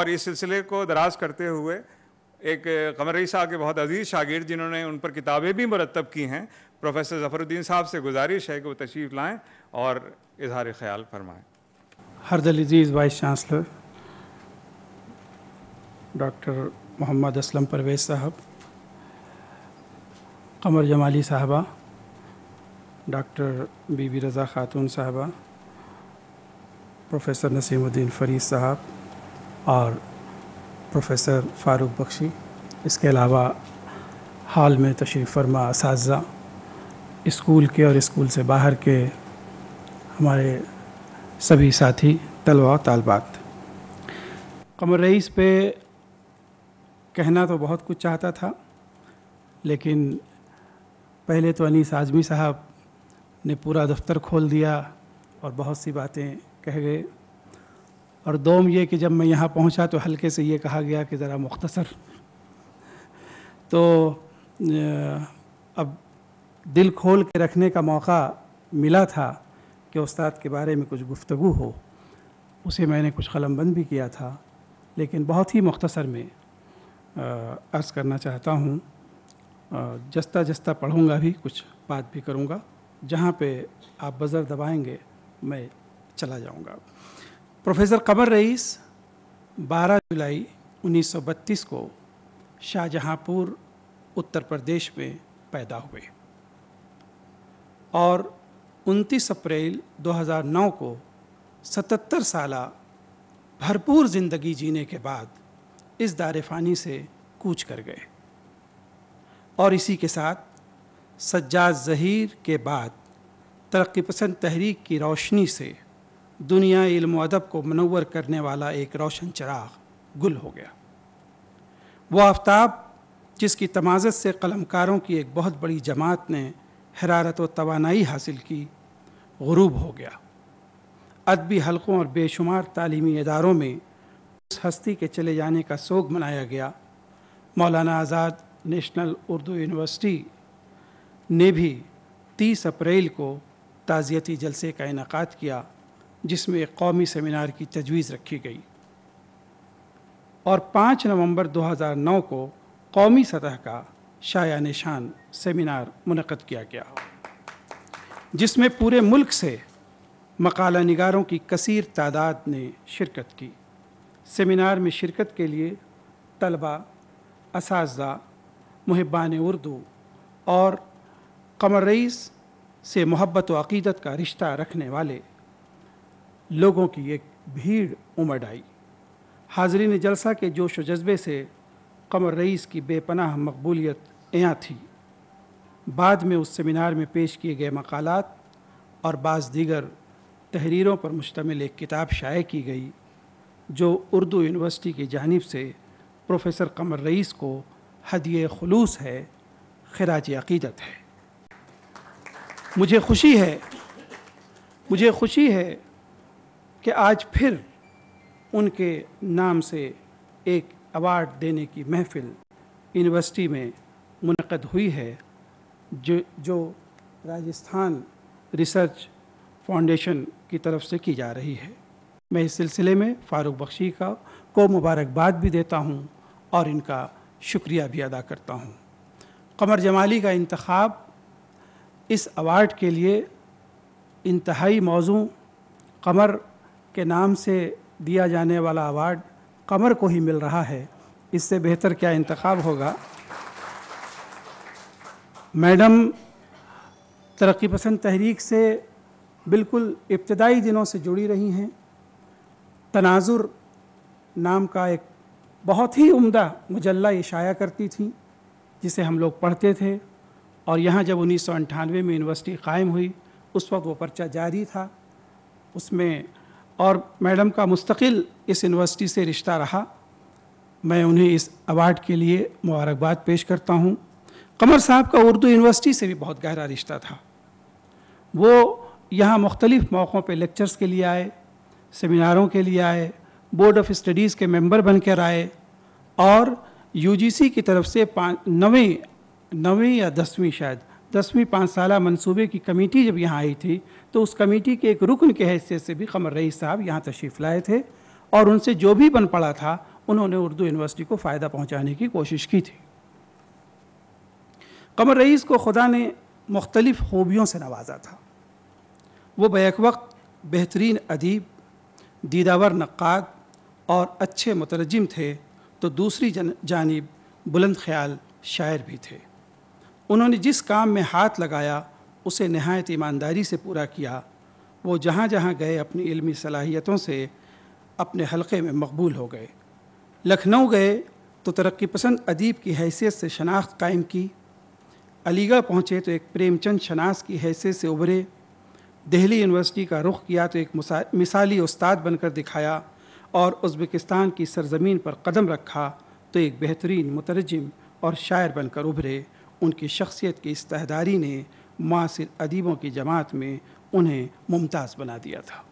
اور اس سلسلے کو دراز کرتے ہوئے ایک قمر رئیس صاحب کے بہت عزیز شاگرد جنہوں نے ان پر کتابیں بھی مرتب کی ہیں، پروفیسر ظفر الدین صاحب سے گزارش ہے کہ وہ تشریف لائیں اور اظہار خیال فرمائیں۔ ہر دل عزیز vice chancellor doctor Muhammad Aslam Parvez صاحب، قمر جمالی صاحبہ، ڈاکٹر بی بی رضا خاتون صاحبہ، پروفیسر نسیم الدین فرید صاحب اور پروفیسر فاروق بخشی، اس کے علاوہ ہال میں تشریف فرما اساتذہ، اسکول کے اور اسکول سے باہر کے ہمارے سبھی ساتھی، طلباء و طالبات۔ قمر رئیس پہ کہنا تو بہت کچھ چاہتا تھا، لیکن پہلے تو انیس اعظمی صاحب نے پورا دفتر کھول دیا اور بہت سی باتیں کہہ گئے، اور دوم یہ کہ جب میں یہاں پہنچا تو ہلکے سے یہ کہا گیا کہ ذرا مختصر، تو اب دل کھول کے رکھنے کا موقع ملا تھا کہ استاد کے بارے میں کچھ گفتگو ہو، اسے میں نے کچھ قلم بند بھی کیا تھا، لیکن بہت ہی مختصر میں عرض کرنا چاہتا ہوں۔ جستا جستا پڑھوں گا بھی، کچھ بات بھی کروں گا، جہاں پہ آپ بزر دبائیں گے میں چلا جاؤں گا۔ پروفیسر قمر رئیس 12 جولائی 1932 کو شاہجہاں پور اتر پردیش میں پیدا ہوئے اور 29 اپریل 2009 کو 77 سالہ بھرپور زندگی جینے کے بعد اس دار فانی سے کوچ کر گئے، اور اسی کے ساتھ سجاد ظہیر کے بعد ترقی پسند تحریک کی روشنی سے دنیا علم و ادب کو منور کرنے والا ایک روشن چراغ گل ہو گیا۔ وہ آفتاب جس کی تمازت سے قلم کاروں کی ایک بہت بڑی جماعت نے حرارت و توانائی حاصل کی، غروب ہو گیا۔ ادبی حلقوں اور بے شمار تعلیمی اداروں میں اس ہستی کے چلے جانے کا سوگ منایا گیا۔ مولانا آزاد نیشنل اردو یونیورسٹی نے بھی 30 اپریل کو تعزیتی جلسے کا انعقاد کیا، جس میں ایک قومی سیمینار کی تجویز رکھی گئی، اور 5 نومبر 2009 کو قومی سطح کا شایع نشان سیمینار منعقد کیا گیا، جس میں پورے ملک سے مقالہ نگاروں کی کثیر تعداد نے شرکت کی۔ سیمینار میں شرکت کے لیے طلباء، اساتذہ، محبان اردو اور قمر رئیس سے محبت و عقیدت کا رشتہ رکھنے والے لوگوں کی ایک بھیڑ امڑ آئی۔ حاضرین جلسہ کے جوش و جذبے سے قمر رئیس کی بے پناہ مقبولیت عیاں تھی۔ بعد میں اس سیمینار میں پیش کیے گئے مقالات اور بعض دیگر تحریروں پر مشتمل ایک کتاب شائع کی گئی، جو اردو یونیورسٹی کی جانب سے پروفیسر قمر رئیس کو ہدیہ خلوص ہے، خراج عقیدت ہے۔ مجھے خوشی ہے کہ آج پھر ان کے نام سے ایک ایوارڈ دینے کی محفل یونیورسٹی میں منعقد ہوئی ہے، جو راجستھان ریسرچ فاؤنڈیشن کی طرف سے کی جا رہی ہے۔ میں اس سلسلے میں فاروق بخشی کو مبارکباد بھی دیتا ہوں اور ان کا شکریہ بھی ادا کرتا ہوں۔ قمر جمالی کا انتخاب اس ایوارڈ کے لیے انتہائی موزوں، قمر کے نام سے دیا جانے والا ایوارڈ قمر کو ہی مل رہا ہے، اس سے بہتر کیا انتخاب ہوگا۔ میڈم ترقی پسند تحریک سے بالکل ابتدائی دنوں سے جڑی رہی ہیں۔ تناظر نام کا ایک بہت ہی عمدہ مجلہ اشاعہ کرتی تھیں، جسے ہم لوگ پڑھتے تھے، اور یہاں جب 1998 میں یونیورسٹی قائم ہوئی اس وقت وہ پرچہ جاری تھا اس میں، اور میڈم کا مستقل اس یونیورسٹی سے رشتہ رہا۔ میں انہیں اس ایوارڈ کے لیے مبارکباد پیش کرتا ہوں۔ قمر صاحب کا اردو یونیورسٹی سے بھی بہت گہرا رشتہ تھا۔ وہ یہاں مختلف موقعوں پہ لیکچرز کے لیے آئے، سیمیناروں کے لیے آئے، بورڈ آف اسٹڈیز کے ممبر بن کر آئے، اور یو جی سی کی طرف سے 9ویں یا 10ویں شاید 10ویں 5 سالہ منصوبے کی کمیٹی جب یہاں آئی تھی تو اس کمیٹی کے ایک رکن کے حیثیت سے بھی قمر رئیس صاحب یہاں تشریف لائے تھے، اور ان سے جو بھی بن پڑا تھا انہوں نے اردو یونیورسٹی کو فائدہ پہنچانے کی کوشش کی تھی۔ قمر رئیس کو خدا نے مختلف خوبیوں سے نوازا تھا۔ وہ بیک وقت بہترین ادیب، دیداور نقاد اور اچھے مترجم تھے، تو دوسری جانب بلند خیال شاعر بھی تھے۔ انہوں نے جس کام میں ہاتھ لگایا اسے نہایت ایمانداری سے پورا کیا۔ وہ جہاں جہاں گئے اپنی علمی صلاحیتوں سے اپنے حلقے میں مقبول ہو گئے۔ لکھنؤ گئے تو ترقی پسند ادیب کی حیثیت سے شناخت قائم کی۔ علی گڑھ پہنچے تو ایک پریم چند شناس کی حیثیت سے ابھرے۔ دہلی یونیورسٹی کا رخ کیا تو ایک مثالی استاد بن کر دکھایا، اور ازبکستان کی سرزمین پر قدم رکھا تو ایک بہترین مترجم اور شاعر بن کر ابھرے۔ ان کی شخصیت کی استحداری نے معاصر ادیبوں کی جماعت میں انہیں ممتاز بنا دیا تھا۔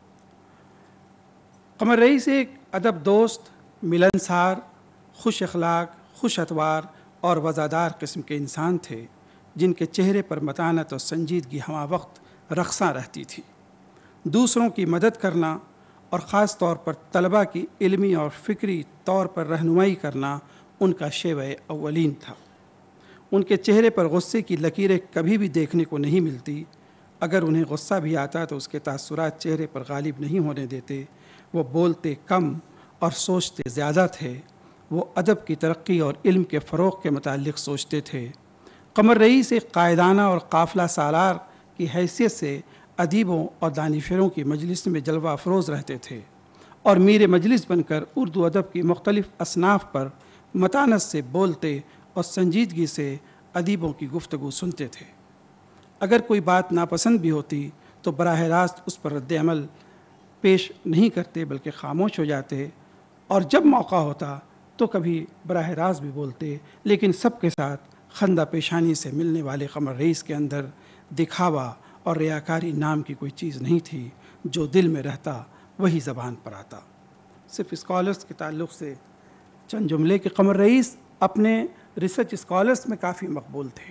قمر رئیس ایک ادب دوست، ملنسار، خوش اخلاق، خوش اطوار اور وزادار قسم کے انسان تھے، جن کے چہرے پر متانت اور سنجیدگی ہمہ وقت رقصاں رہتی تھی۔ دوسروں کی مدد کرنا اور خاص طور پر طلباء کی علمی اور فکری طور پر رہنمائی کرنا ان کا شیوہ اولین تھا۔ ان کے چہرے پر غصے کی لکیریں کبھی بھی دیکھنے کو نہیں ملتی۔ اگر انہیں غصہ بھی آتا تو اس کے تاثرات چہرے پر غالب نہیں ہونے دیتے۔ وہ بولتے کم اور سوچتے زیادہ تھے۔ وہ ادب کی ترقی اور علم کے فروغ کے متعلق سوچتے تھے۔ قمر رئیس ایک قائدانہ اور قافلہ سالار کی حیثیت سے ادیبوں اور دانشوروں کی مجلس میں جلوہ افروز رہتے تھے، اور میر مجلس بن کر اردو ادب کی مختلف اصناف پر متانت سے بولتے اور سنجیدگی سے ادیبوں کی گفتگو سنتے تھے۔ اگر کوئی بات ناپسند بھی ہوتی تو براہ راست اس پر رد عمل پیش نہیں کرتے، بلکہ خاموش ہو جاتے، اور جب موقع ہوتا تو کبھی براہ راست بھی بولتے، لیکن سب کے ساتھ خندہ پیشانی سے ملنے والے قمر رئیس کے اندر دکھاوا اور ریاکاری نام کی کوئی چیز نہیں تھی۔ جو دل میں رہتا وہی زبان پر آتا۔ صرف اسکالرس کے تعلق سے چند جملے کہ قمر رئیس اپنے ریسرچ اسکالرس میں کافی مقبول تھے۔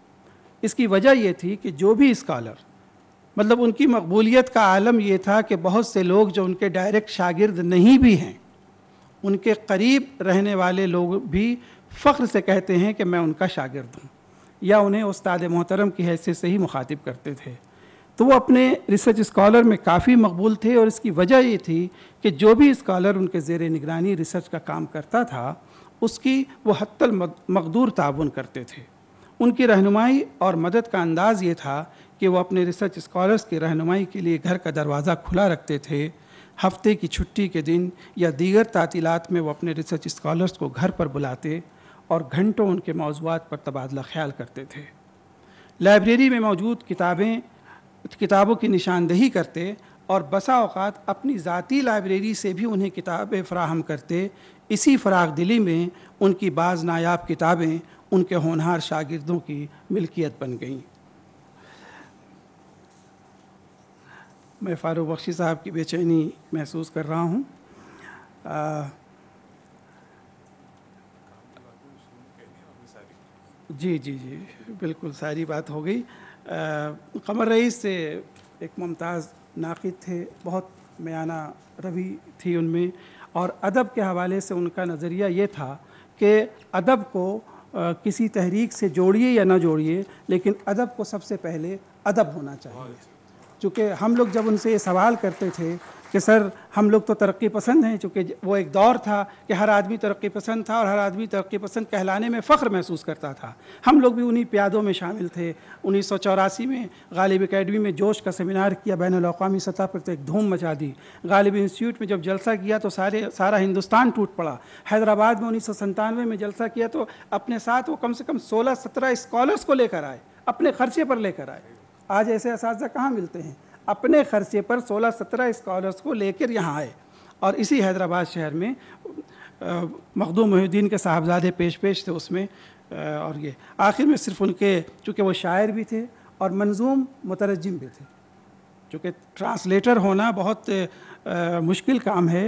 اس کی وجہ یہ تھی کہ جو بھی اسکالر، مطلب ان کی مقبولیت کا عالم یہ تھا کہ بہت سے لوگ جو ان کے ڈائریکٹ شاگرد نہیں بھی ہیں، ان کے قریب رہنے والے لوگ بھی فخر سے کہتے ہیں کہ میں ان کا شاگرد ہوں، یا انہیں استاد محترم کی حیثیت سے ہی مخاطب کرتے تھے۔ تو وہ اپنے ریسرچ اسکالر میں کافی مقبول تھے، اور اس کی وجہ یہ تھی کہ جو بھی اسکالر ان کے زیر نگرانی ریسرچ کا کام کرتا تھا اس کی وہ حتی المقدور تعاون کرتے تھے۔ ان کی رہنمائی اور مدد کا انداز یہ تھا کہ وہ اپنے ریسرچ اسکالرس کی رہنمائی کے لیے گھر کا دروازہ کھلا رکھتے تھے۔ ہفتے کی چھٹی کے دن یا دیگر تعطیلات میں وہ اپنے ریسرچ اسکالرس کو گھر پر بلاتے اور گھنٹوں ان کے موضوعات پر تبادلہ خیال کرتے تھے۔ لائبریری میں موجود کتابوں کی نشاندہی کرتے، اور بسا اوقات اپنی ذاتی لائبریری سے بھی انہیں کتابیں فراہم کرتے۔ اسی فراغ دلی میں ان کی بعض نایاب کتابیں ان کے ہونہار شاگردوں کی ملکیت بن گئیں۔ میں فاروق بخشی صاحب کی بے چینی محسوس کر رہا ہوں۔ جی جی جی بالکل ساری بات ہو گئی۔ قمر رئیس سے ایک ممتاز ناقد تھے، بہت میانہ روی تھی ان میں، اور ادب کے حوالے سے ان کا نظریہ یہ تھا کہ ادب کو کسی تحریک سے جوڑیے یا نہ جوڑیے، لیکن ادب کو سب سے پہلے ادب ہونا چاہیے۔ چونکہ ہم لوگ جب ان سے یہ سوال کرتے تھے کہ سر ہم لوگ تو ترقی پسند ہیں، چونکہ وہ ایک دور تھا کہ ہر آدمی ترقی پسند تھا اور ہر آدمی ترقی پسند کہلانے میں فخر محسوس کرتا تھا۔ ہم لوگ بھی انہی پیادوں میں شامل تھے۔ 1984 میں غالب اکیڈمی میں جوش کا سیمینار کیا، بین الاقوامی سطح پر تو ایک دھوم مچا دی۔ غالب انسٹیٹیوٹ میں جب جلسہ کیا تو سارا ہندوستان ٹوٹ پڑا۔ حیدرآباد میں 1997 میں جلسہ کیا تو اپنے ساتھ وہ کم سے کم 16-17 اسکالرس کو لے کر آئے، اپنے خرچے پر لے کر آئے۔ آج ایسے اساتذہ کہاں ملتے ہیں؟ اپنے خرچے پر 16-17 اسکالرس کو لے کر یہاں آئے، اور اسی حیدرآباد شہر میں مخدوم محی الدین کے صاحبزادے پیش تھے اس میں۔ اور یہ آخر میں صرف ان کے، چونکہ وہ شاعر بھی تھے اور منظوم مترجم بھی تھے، چونکہ ٹرانسلیٹر ہونا بہت مشکل کام ہے،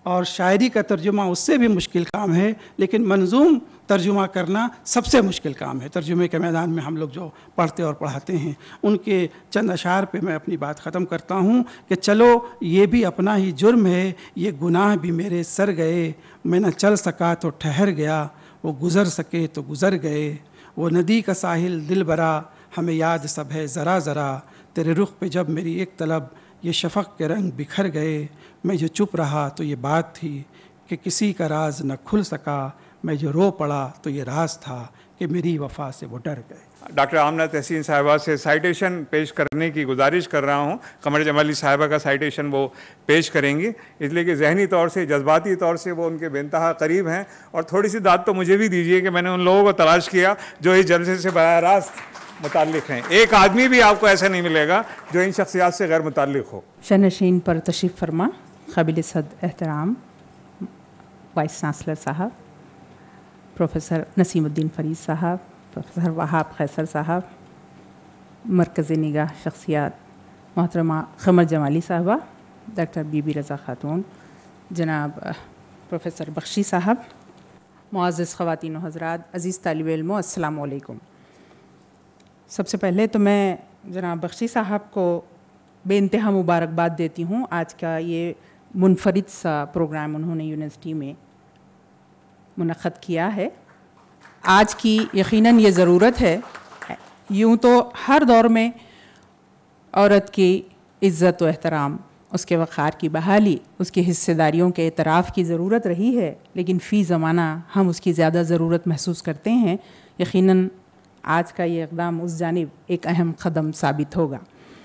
اور شاعری کا ترجمہ اس سے بھی مشکل کام ہے، لیکن منظوم ترجمہ کرنا سب سے مشکل کام ہے۔ ترجمے کے میدان میں ہم لوگ جو پڑھتے اور پڑھاتے ہیں، ان کے چند اشعار پہ میں اپنی بات ختم کرتا ہوں کہ چلو یہ بھی اپنا ہی جرم ہے، یہ گناہ بھی میرے سر گئے، میں نہ چل سکا تو ٹھہر گیا، وہ گزر سکے تو گزر گئے، وہ ندی کا ساحل دل برا، ہمیں یاد سب ہے ذرا ذرا، تیرے رخ پہ جب میری ایک طلب، یہ شفق کے رنگ بکھر گئے، میں جو چپ رہا تو یہ بات تھی کہ کسی کا راز نہ کھل سکا، میں جو رو پڑا تو یہ راز تھا کہ میری وفا سے وہ ڈر گئے۔ ڈاکٹر آمنہ تحسین صاحبہ سے سائٹیشن پیش کرنے کی گزارش کر رہا ہوں۔ قمر جمالی صاحبہ کا سائٹیشن وہ پیش کریں گی، اس لیے کہ ذہنی طور سے، جذباتی طور سے وہ ان کے بے انتہا قریب ہیں، اور تھوڑی سی داد تو مجھے بھی دیجیے کہ میں نے ان لوگوں کو تلاش کیا جو اس جلسے سے براہ راست متعلق ہیں۔ ایک آدمی بھی آپ کو ایسا نہیں ملے گا جو ان شخصیات سے غیر متعلق ہو۔ شنشین پر تشریف فرما قابل صد احترام وائس چانسلر صاحب، پروفیسر نسیم الدین فرید صاحب، پروفیسر وہاب خیسر صاحب، مرکز نگاہ شخصیات محترمہ قمر جمالی صاحبہ، ڈاکٹر بی بی رضا خاتون، جناب پروفیسر بخشی صاحب، معزز خواتین و حضرات، عزیز طالب علموں، السلام علیکم۔ سب سے پہلے تو میں جناب بخشی صاحب کو بے انتہا مبارکباد دیتی ہوں۔ آج کا یہ منفرد سا پروگرام انہوں نے یونیورسٹی میں منعقد کیا ہے۔ آج کی یقیناً یہ ضرورت ہے، یوں تو ہر دور میں عورت کی عزت و احترام، اس کے وقار کی بحالی، اس کی حصہ داریوں کے اعتراف کی ضرورت رہی ہے، لیکن فی زمانہ ہم اس کی زیادہ ضرورت محسوس کرتے ہیں۔ یقیناً آج کا یہ اقدام اس جانب ایک اہم قدم ثابت ہوگا۔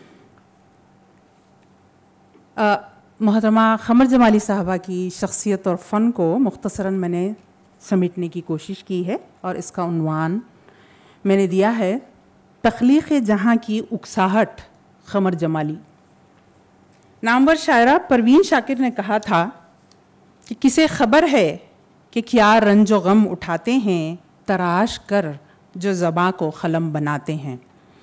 محترمہ قمر جمالی صاحبہ کی شخصیت اور فن کو مختصراً میں نے سمیٹنے کی کوشش کی ہے، اور اس کا عنوان میں نے دیا ہے تخلیق جہاں کی اکساہٹ قمر جمالی۔ نامور شاعرہ پروین شاکر نے کہا تھا کہ کسے خبر ہے کہ کیا رنج و غم اٹھاتے ہیں تراش کر جو زباں کو قلم بناتے ہیں۔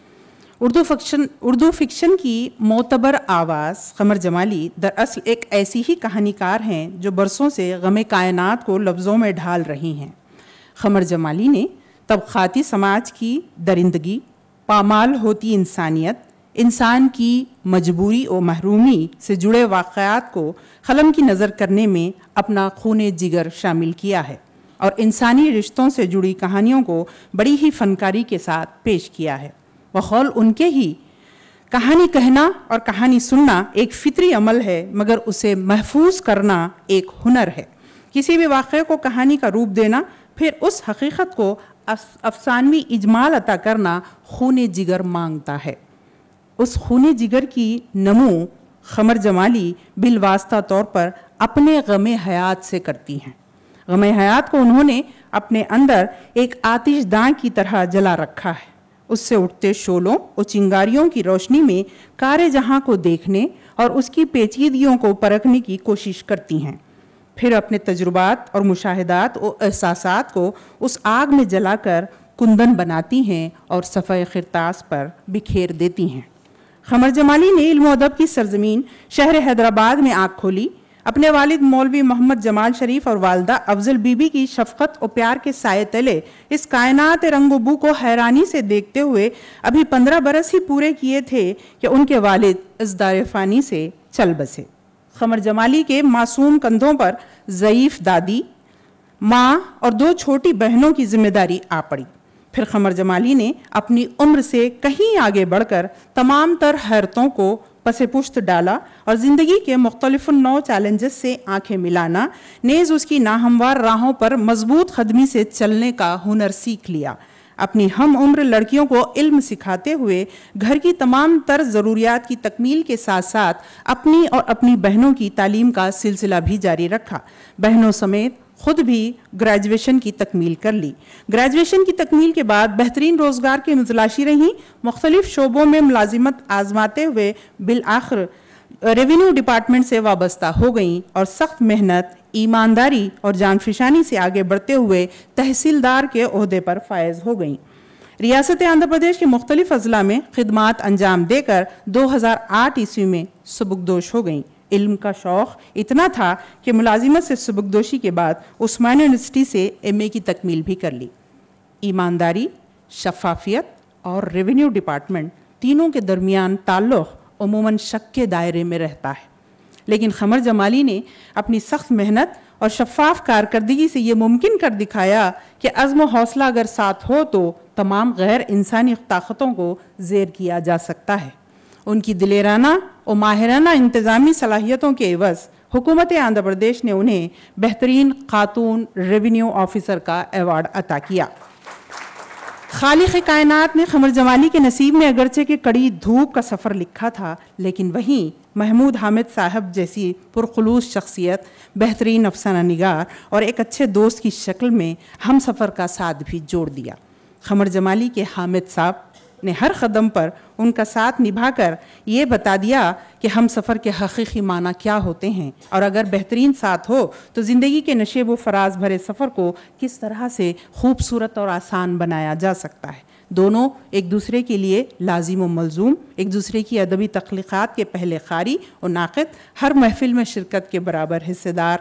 اردو فکشن کی معتبر آواز قمر جمالی دراصل ایک ایسی ہی کہانی کار ہیں جو برسوں سے غم کائنات کو لفظوں میں ڈھال رہی ہیں۔ قمر جمالی نے طبقاتی سماج کی درندگی، پامال ہوتی انسانیت، انسان کی مجبوری و محرومی سے جڑے واقعات کو قلم کی نظر کرنے میں اپنا خون جگر شامل کیا ہے، اور انسانی رشتوں سے جڑی کہانیوں کو بڑی ہی فنکاری کے ساتھ پیش کیا ہے۔ بقول ان کے ہی کہانی کہنا اور کہانی سننا ایک فطری عمل ہے، مگر اسے محفوظ کرنا ایک ہنر ہے۔ کسی بھی واقعے کو کہانی کا روپ دینا، پھر اس حقیقت کو افسانوی اجمال عطا کرنا خون جگر مانگتا ہے۔ اس خون جگر کی نمو قمر جمالی بالواسطہ طور پر اپنے غم حیات سے کرتی ہیں۔ غم حیات کو انہوں نے اپنے اندر ایک آتش داں کی طرح جلا رکھا ہے۔ اس سے اٹھتے شعلوں اور چنگاریوں کی روشنی میں کار جہاں کو دیکھنے اور اس کی پیچیدگیوں کو پرکھنے کی کوشش کرتی ہیں، پھر اپنے تجربات اور مشاہدات اور احساسات کو اس آگ میں جلا کر کندن بناتی ہیں اور صفحہ خرطاس پر بکھیر دیتی ہیں۔ قمر جمالی نے علم و ادب کی سرزمین شہر حیدرآباد میں آنکھ کھولی۔ اپنے والد مولوی محمد جمال شریف اور والدہ افضل بی بی کی شفقت اور پیار کے سائے تلے اس کائنات رنگ و بو کو حیرانی سے دیکھتے ہوئے ابھی 15 برس ہی پورے کیے تھے کہ ان کے والد اس دار فانی سے چل بسے۔ قمر جمالی کے معصوم کندھوں پر ضعیف دادی، ماں اور 2 چھوٹی بہنوں کی ذمہ داری آ پڑی۔ پھر قمر جمالی نے اپنی عمر سے کہیں آگے بڑھ کر تمام تر حیرتوں کو پس پشت ڈالا اور زندگی کے مختلف نوع چیلنجز سے آنکھیں ملانا، نیز اس کی ناہموار راہوں پر مضبوط قدمی سے چلنے کا ہنر سیکھ لیا۔ اپنی ہم عمر لڑکیوں کو علم سکھاتے ہوئے گھر کی تمام تر ضروریات کی تکمیل کے ساتھ ساتھ اپنی اور اپنی بہنوں کی تعلیم کا سلسلہ بھی جاری رکھا۔ بہنوں سمیت خود بھی گریجویشن کی تکمیل کر لی۔ گریجویشن کی تکمیل کے بعد بہترین روزگار کی متلاشی رہیں، مختلف شعبوں میں ملازمت آزماتے ہوئے بالآخر ریونیو ڈپارٹمنٹ سے وابستہ ہو گئیں اور سخت محنت، ایمانداری اور جان فشانی سے آگے بڑھتے ہوئے تحصیلدار کے عہدے پر فائز ہو گئیں۔ ریاست آندھرا پردیش کے مختلف اضلاع میں خدمات انجام دے کر 2008 عیسوی میں سبکدوش ہو گئیں۔ علم کا شوق اتنا تھا کہ ملازمت سے سبکدوشی کے بعد عثمانیہ یونیورسٹی سے MA کی تکمیل بھی کر لی۔ ایمانداری، شفافیت اور ریونیو ڈپارٹمنٹ تینوں کے درمیان تعلق عموماً شک کے دائرے میں رہتا ہے، لیکن قمر جمالی نے اپنی سخت محنت اور شفاف کارکردگی سے یہ ممکن کر دکھایا کہ عزم و حوصلہ اگر ساتھ ہو تو تمام غیر انسانی طاقتوں کو زیر کیا جا سکتا ہے۔ ان کی دلیرانہ اور ماہرانہ انتظامی صلاحیتوں کے عوض حکومت آندھرا پردیش نے انہیں بہترین خاتون ریونیو آفیسر کا ایوارڈ عطا کیا۔ خالق کائنات نے قمر جمالی کے نصیب میں اگرچہ کہ کڑی دھوپ کا سفر لکھا تھا، لیکن وہیں محمود حامد صاحب جیسی پرخلوص شخصیت، بہترین افسانہ نگار اور ایک اچھے دوست کی شکل میں ہم سفر کا ساتھ بھی جوڑ دیا۔ قمر جمالی کے حامد صاحب نے ہر قدم پر ان کا ساتھ نبھا کر یہ بتا دیا کہ ہم سفر کے حقیقی معنی کیا ہوتے ہیں، اور اگر بہترین ساتھ ہو تو زندگی کے نشیب و فراز بھرے سفر کو کس طرح سے خوبصورت اور آسان بنایا جا سکتا ہے۔ دونوں ایک دوسرے کے لیے لازم و ملزوم، ایک دوسرے کی ادبی تخلیقات کے پہلے قاری اور ناقد، ہر محفل میں شرکت کے برابر حصے دار۔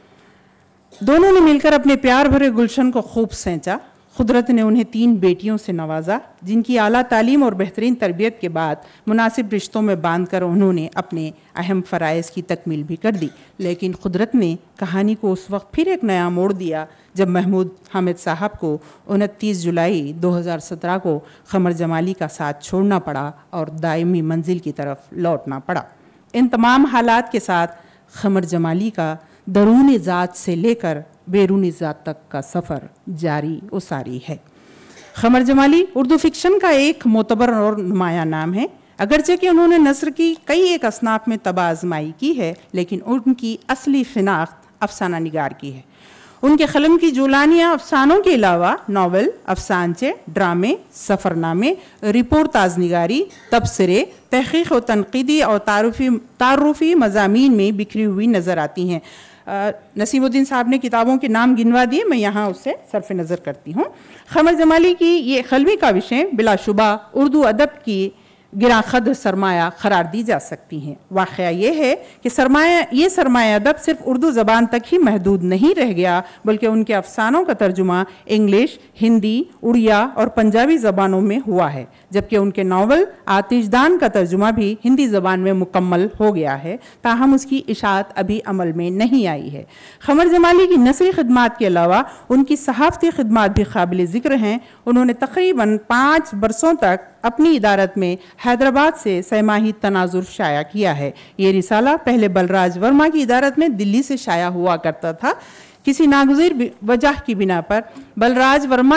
دونوں نے مل کر اپنے پیار بھرے گلشن کو خوب سینچا۔ قدرت نے انہیں 3 بیٹیوں سے نوازا، جن کی اعلیٰ تعلیم اور بہترین تربیت کے بعد مناسب رشتوں میں باندھ کر انہوں نے اپنے اہم فرائض کی تکمیل بھی کر دی۔ لیکن قدرت نے کہانی کو اس وقت پھر ایک نیا موڑ دیا جب محمود حامد صاحب کو 29 جولائی 2017 کو قمر جمالی کا ساتھ چھوڑنا پڑا اور دائمی منزل کی طرف لوٹنا پڑا۔ ان تمام حالات کے ساتھ قمر جمالی کا درون ذات سے لے کر بیرونی ذات تک کا سفر جاری و ساری ہے۔ قمر جمالی اردو فکشن کا ایک معتبر اور نمایاں نام ہے، اگرچہ کہ انہوں نے نثر کی کئی ایک اصناف میں طبع آزمائی کی ہے، لیکن ان کی اصلی شناخت افسانہ نگار کی ہے۔ ان کے قلم کی جولانیاں افسانوں کے علاوہ ناول، افسانچے، ڈرامے، سفر نامے، رپورٹ تازنگاری، تبصرے، تحقیق و تنقیدی اور تعارفی مضامین میں بکھری ہوئی نظر آتی ہیں۔ نسیم الدین صاحب نے کتابوں کے نام گنوا دیے، میں یہاں اس سے صرف نظر کرتی ہوں۔ قمر جمالی کی یہ قلمی کاوشیں بلا شبہ اردو ادب کی گراں قدر سرمایہ قرار دی جا سکتی ہیں۔ واقعہ یہ ہے کہ یہ سرمایہ ادب صرف اردو زبان تک ہی محدود نہیں رہ گیا، بلکہ ان کے افسانوں کا ترجمہ انگلش، ہندی، اڑیا اور پنجابی زبانوں میں ہوا ہے، جبکہ ان کے ناول آتش دان کا ترجمہ بھی ہندی زبان میں مکمل ہو گیا ہے، تاہم اس کی اشاعت ابھی عمل میں نہیں آئی ہے۔ قمر جمالی کی نثری خدمات کے علاوہ ان کی صحافتی خدمات بھی قابل ذکر ہیں۔ انہوں نے تقریباً 5 برسوں تک اپنی ادارت میں حیدرآباد سے 6 ماہی تناظر شائع کیا ہے۔ یہ رسالہ پہلے بلراج ورما کی ادارت میں دلی سے شائع ہوا کرتا تھا۔ کسی ناگزیر وجہ کی بنا پر بلراج ورما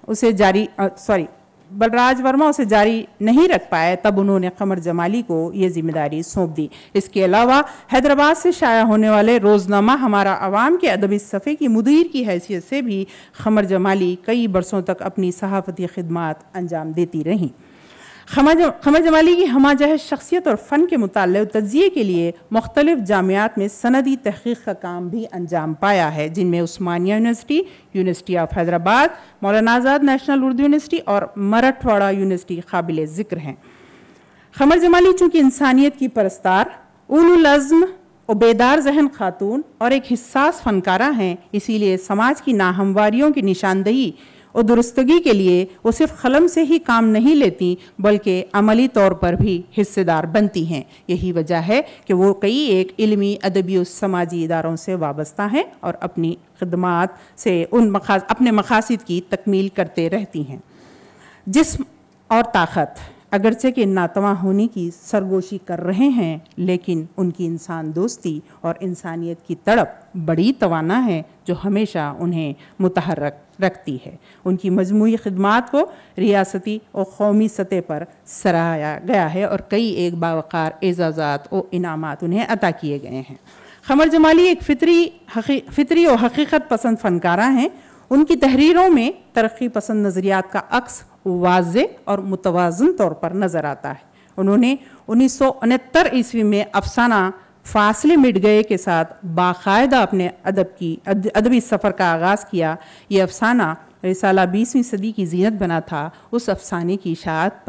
اسے جاری نہیں رکھ پائے، تب انہوں نے قمر جمالی کو یہ ذمہ داری سونپ دی۔ اس کے علاوہ حیدرآباد سے شائع ہونے والے روزنامہ ہمارا عوام کے ادبی صفحے کی مدیر کی حیثیت سے بھی قمر جمالی کئی برسوں تک اپنی صحافتی خدمات انجام دیتی رہیں۔ قمر جمالی کی ہمہ جہت شخصیت اور فن کے متعلق تجزیے کے لیے مختلف جامعات میں سندی تحقیق کا کام بھی انجام پایا ہے، جن میں Osmania university, university of Hyderabad, Maulana Azad national Urdu university اور مراٹھواڑہ یونیورسٹی قابل ذکر ہیں۔ قمر جمالی چونکہ انسانیت کی پرستار، اولو العزم اور بیدار ذہن خاتون اور ایک حساس فنکارہ ہیں، اسی لیے سماج کی ناہمواریوں کی نشاندہی اور درستگی کے لیے وہ صرف قلم سے ہی کام نہیں لیتی بلکہ عملی طور پر بھی حصے دار بنتی ہیں۔ یہی وجہ ہے کہ وہ کئی ایک علمی، ادبی اور سماجی اداروں سے وابستہ ہیں اور اپنی خدمات سے اپنے مقاصد کی تکمیل کرتے رہتی ہیں۔ جسم اور طاقت اگرچہ کہ ناتواں ہونے کی سرگوشی کر رہے ہیں، لیکن ان کی انسان دوستی اور انسانیت کی تڑپ بڑی توانا ہے جو ہمیشہ انہیں متحرک رکھتی ہے۔ ان کی مجموعی خدمات کو ریاستی اور قومی سطح پر سراہا گیا ہے اور کئی ایک باوقار اعزازات اور انعامات انہیں عطا کیے گئے ہیں۔ قمر جمالی ایک فطری اور حقیقت پسند فنکارہ ہیں۔ ان کی تحریروں میں ترقی پسند نظریات کا عکس واضح اور متوازن طور پر نظر آتا ہے۔ انہوں نے 1969 عیسوی میں افسانہ فاصلے مٹ گئے کے ساتھ باقاعدہ اپنے ادبی سفر کا آغاز کیا۔ یہ افسانہ رسالہ 20ویں صدی کی زینت بنا تھا۔ اس افسانے کی اشاعت پر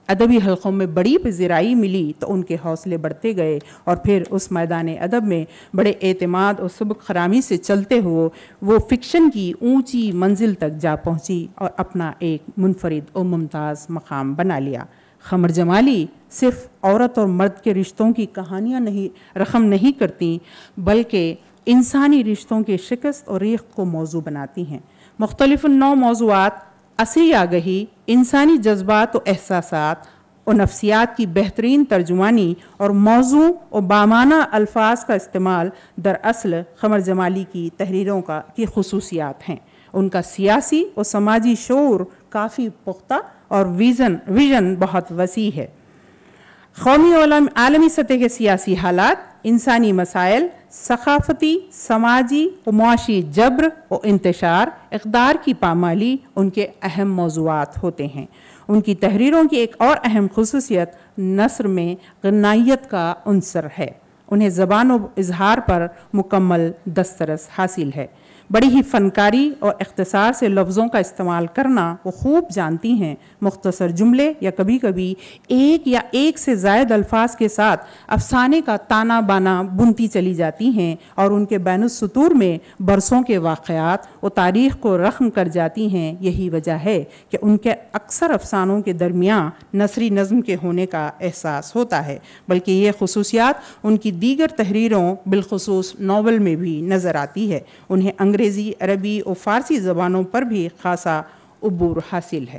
ادبی حلقوں میں بڑی پذیرائی ملی تو ان کے حوصلے بڑھتے گئے اور پھر اس میدان ادب میں بڑے اعتماد اور سبق خرامی سے چلتے ہوئے وہ فکشن کی اونچی منزل تک جا پہنچی اور اپنا ایک منفرد اور ممتاز مقام بنا لیا۔ قمر جمالی صرف عورت اور مرد کے رشتوں کی کہانیاں رقم نہیں کرتی بلکہ انسانی رشتوں کے شکست اور ریخت کو موضوع بناتی ہیں۔ مختلف نوع موضوعات، عصری آگہی، انسانی جذبات و احساسات اور نفسیات کی بہترین ترجمانی اور موضوع و بامعنی الفاظ کا استعمال دراصل قمر جمالی کی تحریروں کی خصوصیات ہیں۔ ان کا سیاسی اور سماجی شعور کافی پختہ اور ویژن بہت وسیع ہے۔ قومی اور عالمی سطح کے سیاسی حالات، انسانی مسائل، ثقافتی، سماجی و معاشی جبر و انتشار، اقدار کی پامالی ان کے اہم موضوعات ہوتے ہیں۔ ان کی تحریروں کی ایک اور اہم خصوصیت نثر میں غنائیت کا عنصر ہے۔ انہیں زبان و اظہار پر مکمل دسترس حاصل ہے۔ بڑی ہی فنکاری اور اختصار سے لفظوں کا استعمال کرنا وہ خوب جانتی ہیں۔ مختصر جملے یا کبھی کبھی ایک یا ایک سے زائد الفاظ کے ساتھ افسانے کا تانا بانا بنتی چلی جاتی ہیں اور ان کے بین السطور میں برسوں کے واقعات و تاریخ کو رقم کر جاتی ہیں۔ یہی وجہ ہے کہ ان کے اکثر افسانوں کے درمیان نثری نظم کے ہونے کا احساس ہوتا ہے، بلکہ یہ خصوصیات ان کی دیگر تحریروں بالخصوص ناول میں بھی نظر آتی ہے۔ انہیں انگریزی، عربی اور فارسی زبانوں پر بھی خاصا عبور حاصل ہے۔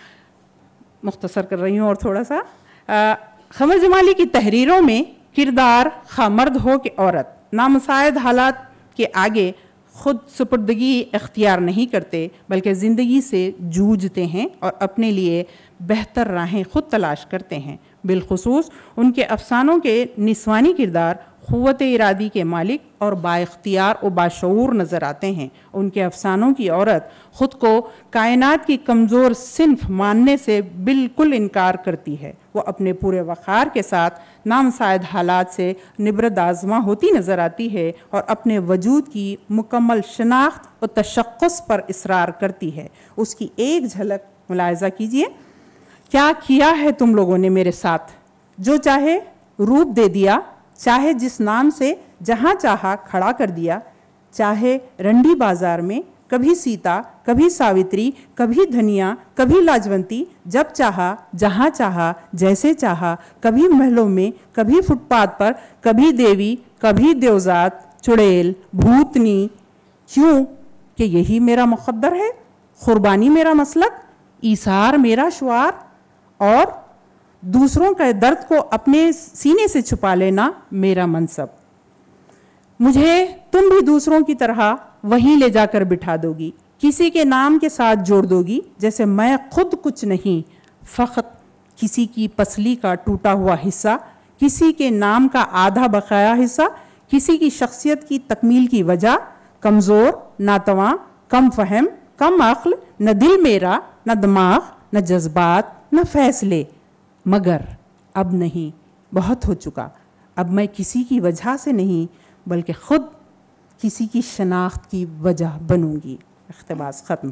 مختصر کر رہی ہوں اور تھوڑا سا۔ قمر جمالی کی تحریروں میں کردار خواہ مرد ہو کہ عورت نامساعد حالات کے آگے خود سپردگی اختیار نہیں کرتے بلکہ زندگی سے جوجھتے ہیں اور اپنے لیے بہتر راہیں خود تلاش کرتے ہیں۔ بالخصوص ان کے افسانوں کے نسوانی کردار قوت ارادی کے مالک اور با اختیار و باشعور نظر آتے ہیں۔ ان کے افسانوں کی عورت خود کو کائنات کی کمزور صنف ماننے سے بالکل انکار کرتی ہے۔ وہ اپنے پورے وقار کے ساتھ نامساعد حالات سے نبرد آزما ہوتی نظر آتی ہے اور اپنے وجود کی مکمل شناخت و تشخص پر اصرار کرتی ہے۔ اس کی ایک جھلک ملاحظہ کیجئے۔ کیا کیا ہے تم لوگوں نے میرے ساتھ؟ جو چاہے روپ دے دیا، چاہے جس نام سے جہاں چاہا کھڑا کر دیا، چاہے رنڈی بازار میں، کبھی سیتا، کبھی ساوتری، کبھی دھنیا، کبھی لاجونتی، جب چاہا، جہاں چاہا، جیسے چاہا، کبھی محلوں میں، کبھی فٹ پاتھ پر، کبھی دیوی، کبھی دیوزات، چڑیل، بھوتنی۔ کیوں کہ یہی میرا مقدر ہے، قربانی میرا مسلک، ایثار میرا شعار اور دوسروں کے درد کو اپنے سینے سے چھپا لینا میرا منصب۔ مجھے تم بھی دوسروں کی طرح وہیں لے جا کر بٹھا دو گی، کسی کے نام کے ساتھ جوڑ دو گی جیسے میں خود کچھ نہیں، فقط کسی کی پسلی کا ٹوٹا ہوا حصہ، کسی کے نام کا آدھا بقایا حصہ، کسی کی شخصیت کی تکمیل کی وجہ، کمزور، ناتواں، کم فہم، کم عقل، نہ دل میرا، نہ دماغ، نہ جذبات، نہ فیصلے۔ مگر اب نہیں، بہت ہو چکا، اب میں کسی کی وجہ سے نہیں بلکہ خود کسی کی شناخت کی وجہ بنوں گی۔ اقتباس ختم۔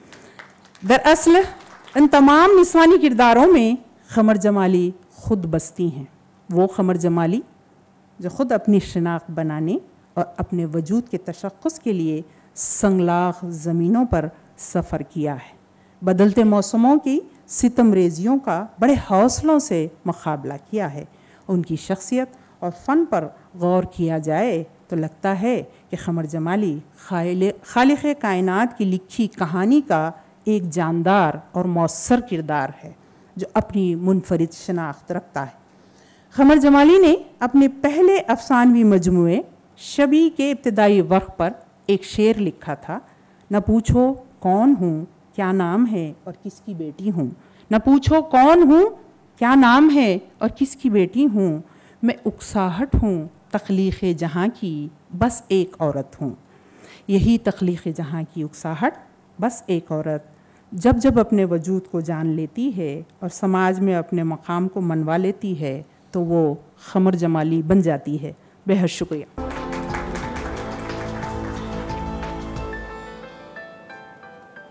دراصل ان تمام نسوانی کرداروں میں قمر جمالی خود بستی ہیں۔ وہ قمر جمالی جو خود اپنی شناخت بنانے اور اپنے وجود کے تشخص کے لیے سنگلاخ زمینوں پر سفر کیا ہے، بدلتے موسموں کی ستم ریزیوں کا بڑے حوصلوں سے مقابلہ کیا ہے۔ ان کی شخصیت اور فن پر غور کیا جائے تو لگتا ہے کہ قمر جمالی خالق کائنات کی لکھی کہانی کا ایک جاندار اور مؤثر کردار ہے جو اپنی منفرد شناخت رکھتا ہے۔ قمر جمالی نے اپنے پہلے افسانوی مجموعے شبی کے ابتدائی ورق پر ایک شعر لکھا تھا: نہ پوچھو کون ہوں، کیا نام ہے اور کس کی بیٹی ہوں، نہ پوچھو کون ہوں، کیا نام ہے اور کس کی بیٹی ہوں، میں اکساہٹ ہوں تخلیق جہاں کی، بس ایک عورت ہوں۔ یہی تخلیق جہاں کی اکساہٹ، بس ایک عورت، جب جب اپنے وجود کو جان لیتی ہے اور سماج میں اپنے مقام کو منوا لیتی ہے تو وہ قمر جمالی بن جاتی ہے۔ بہت شکریہ۔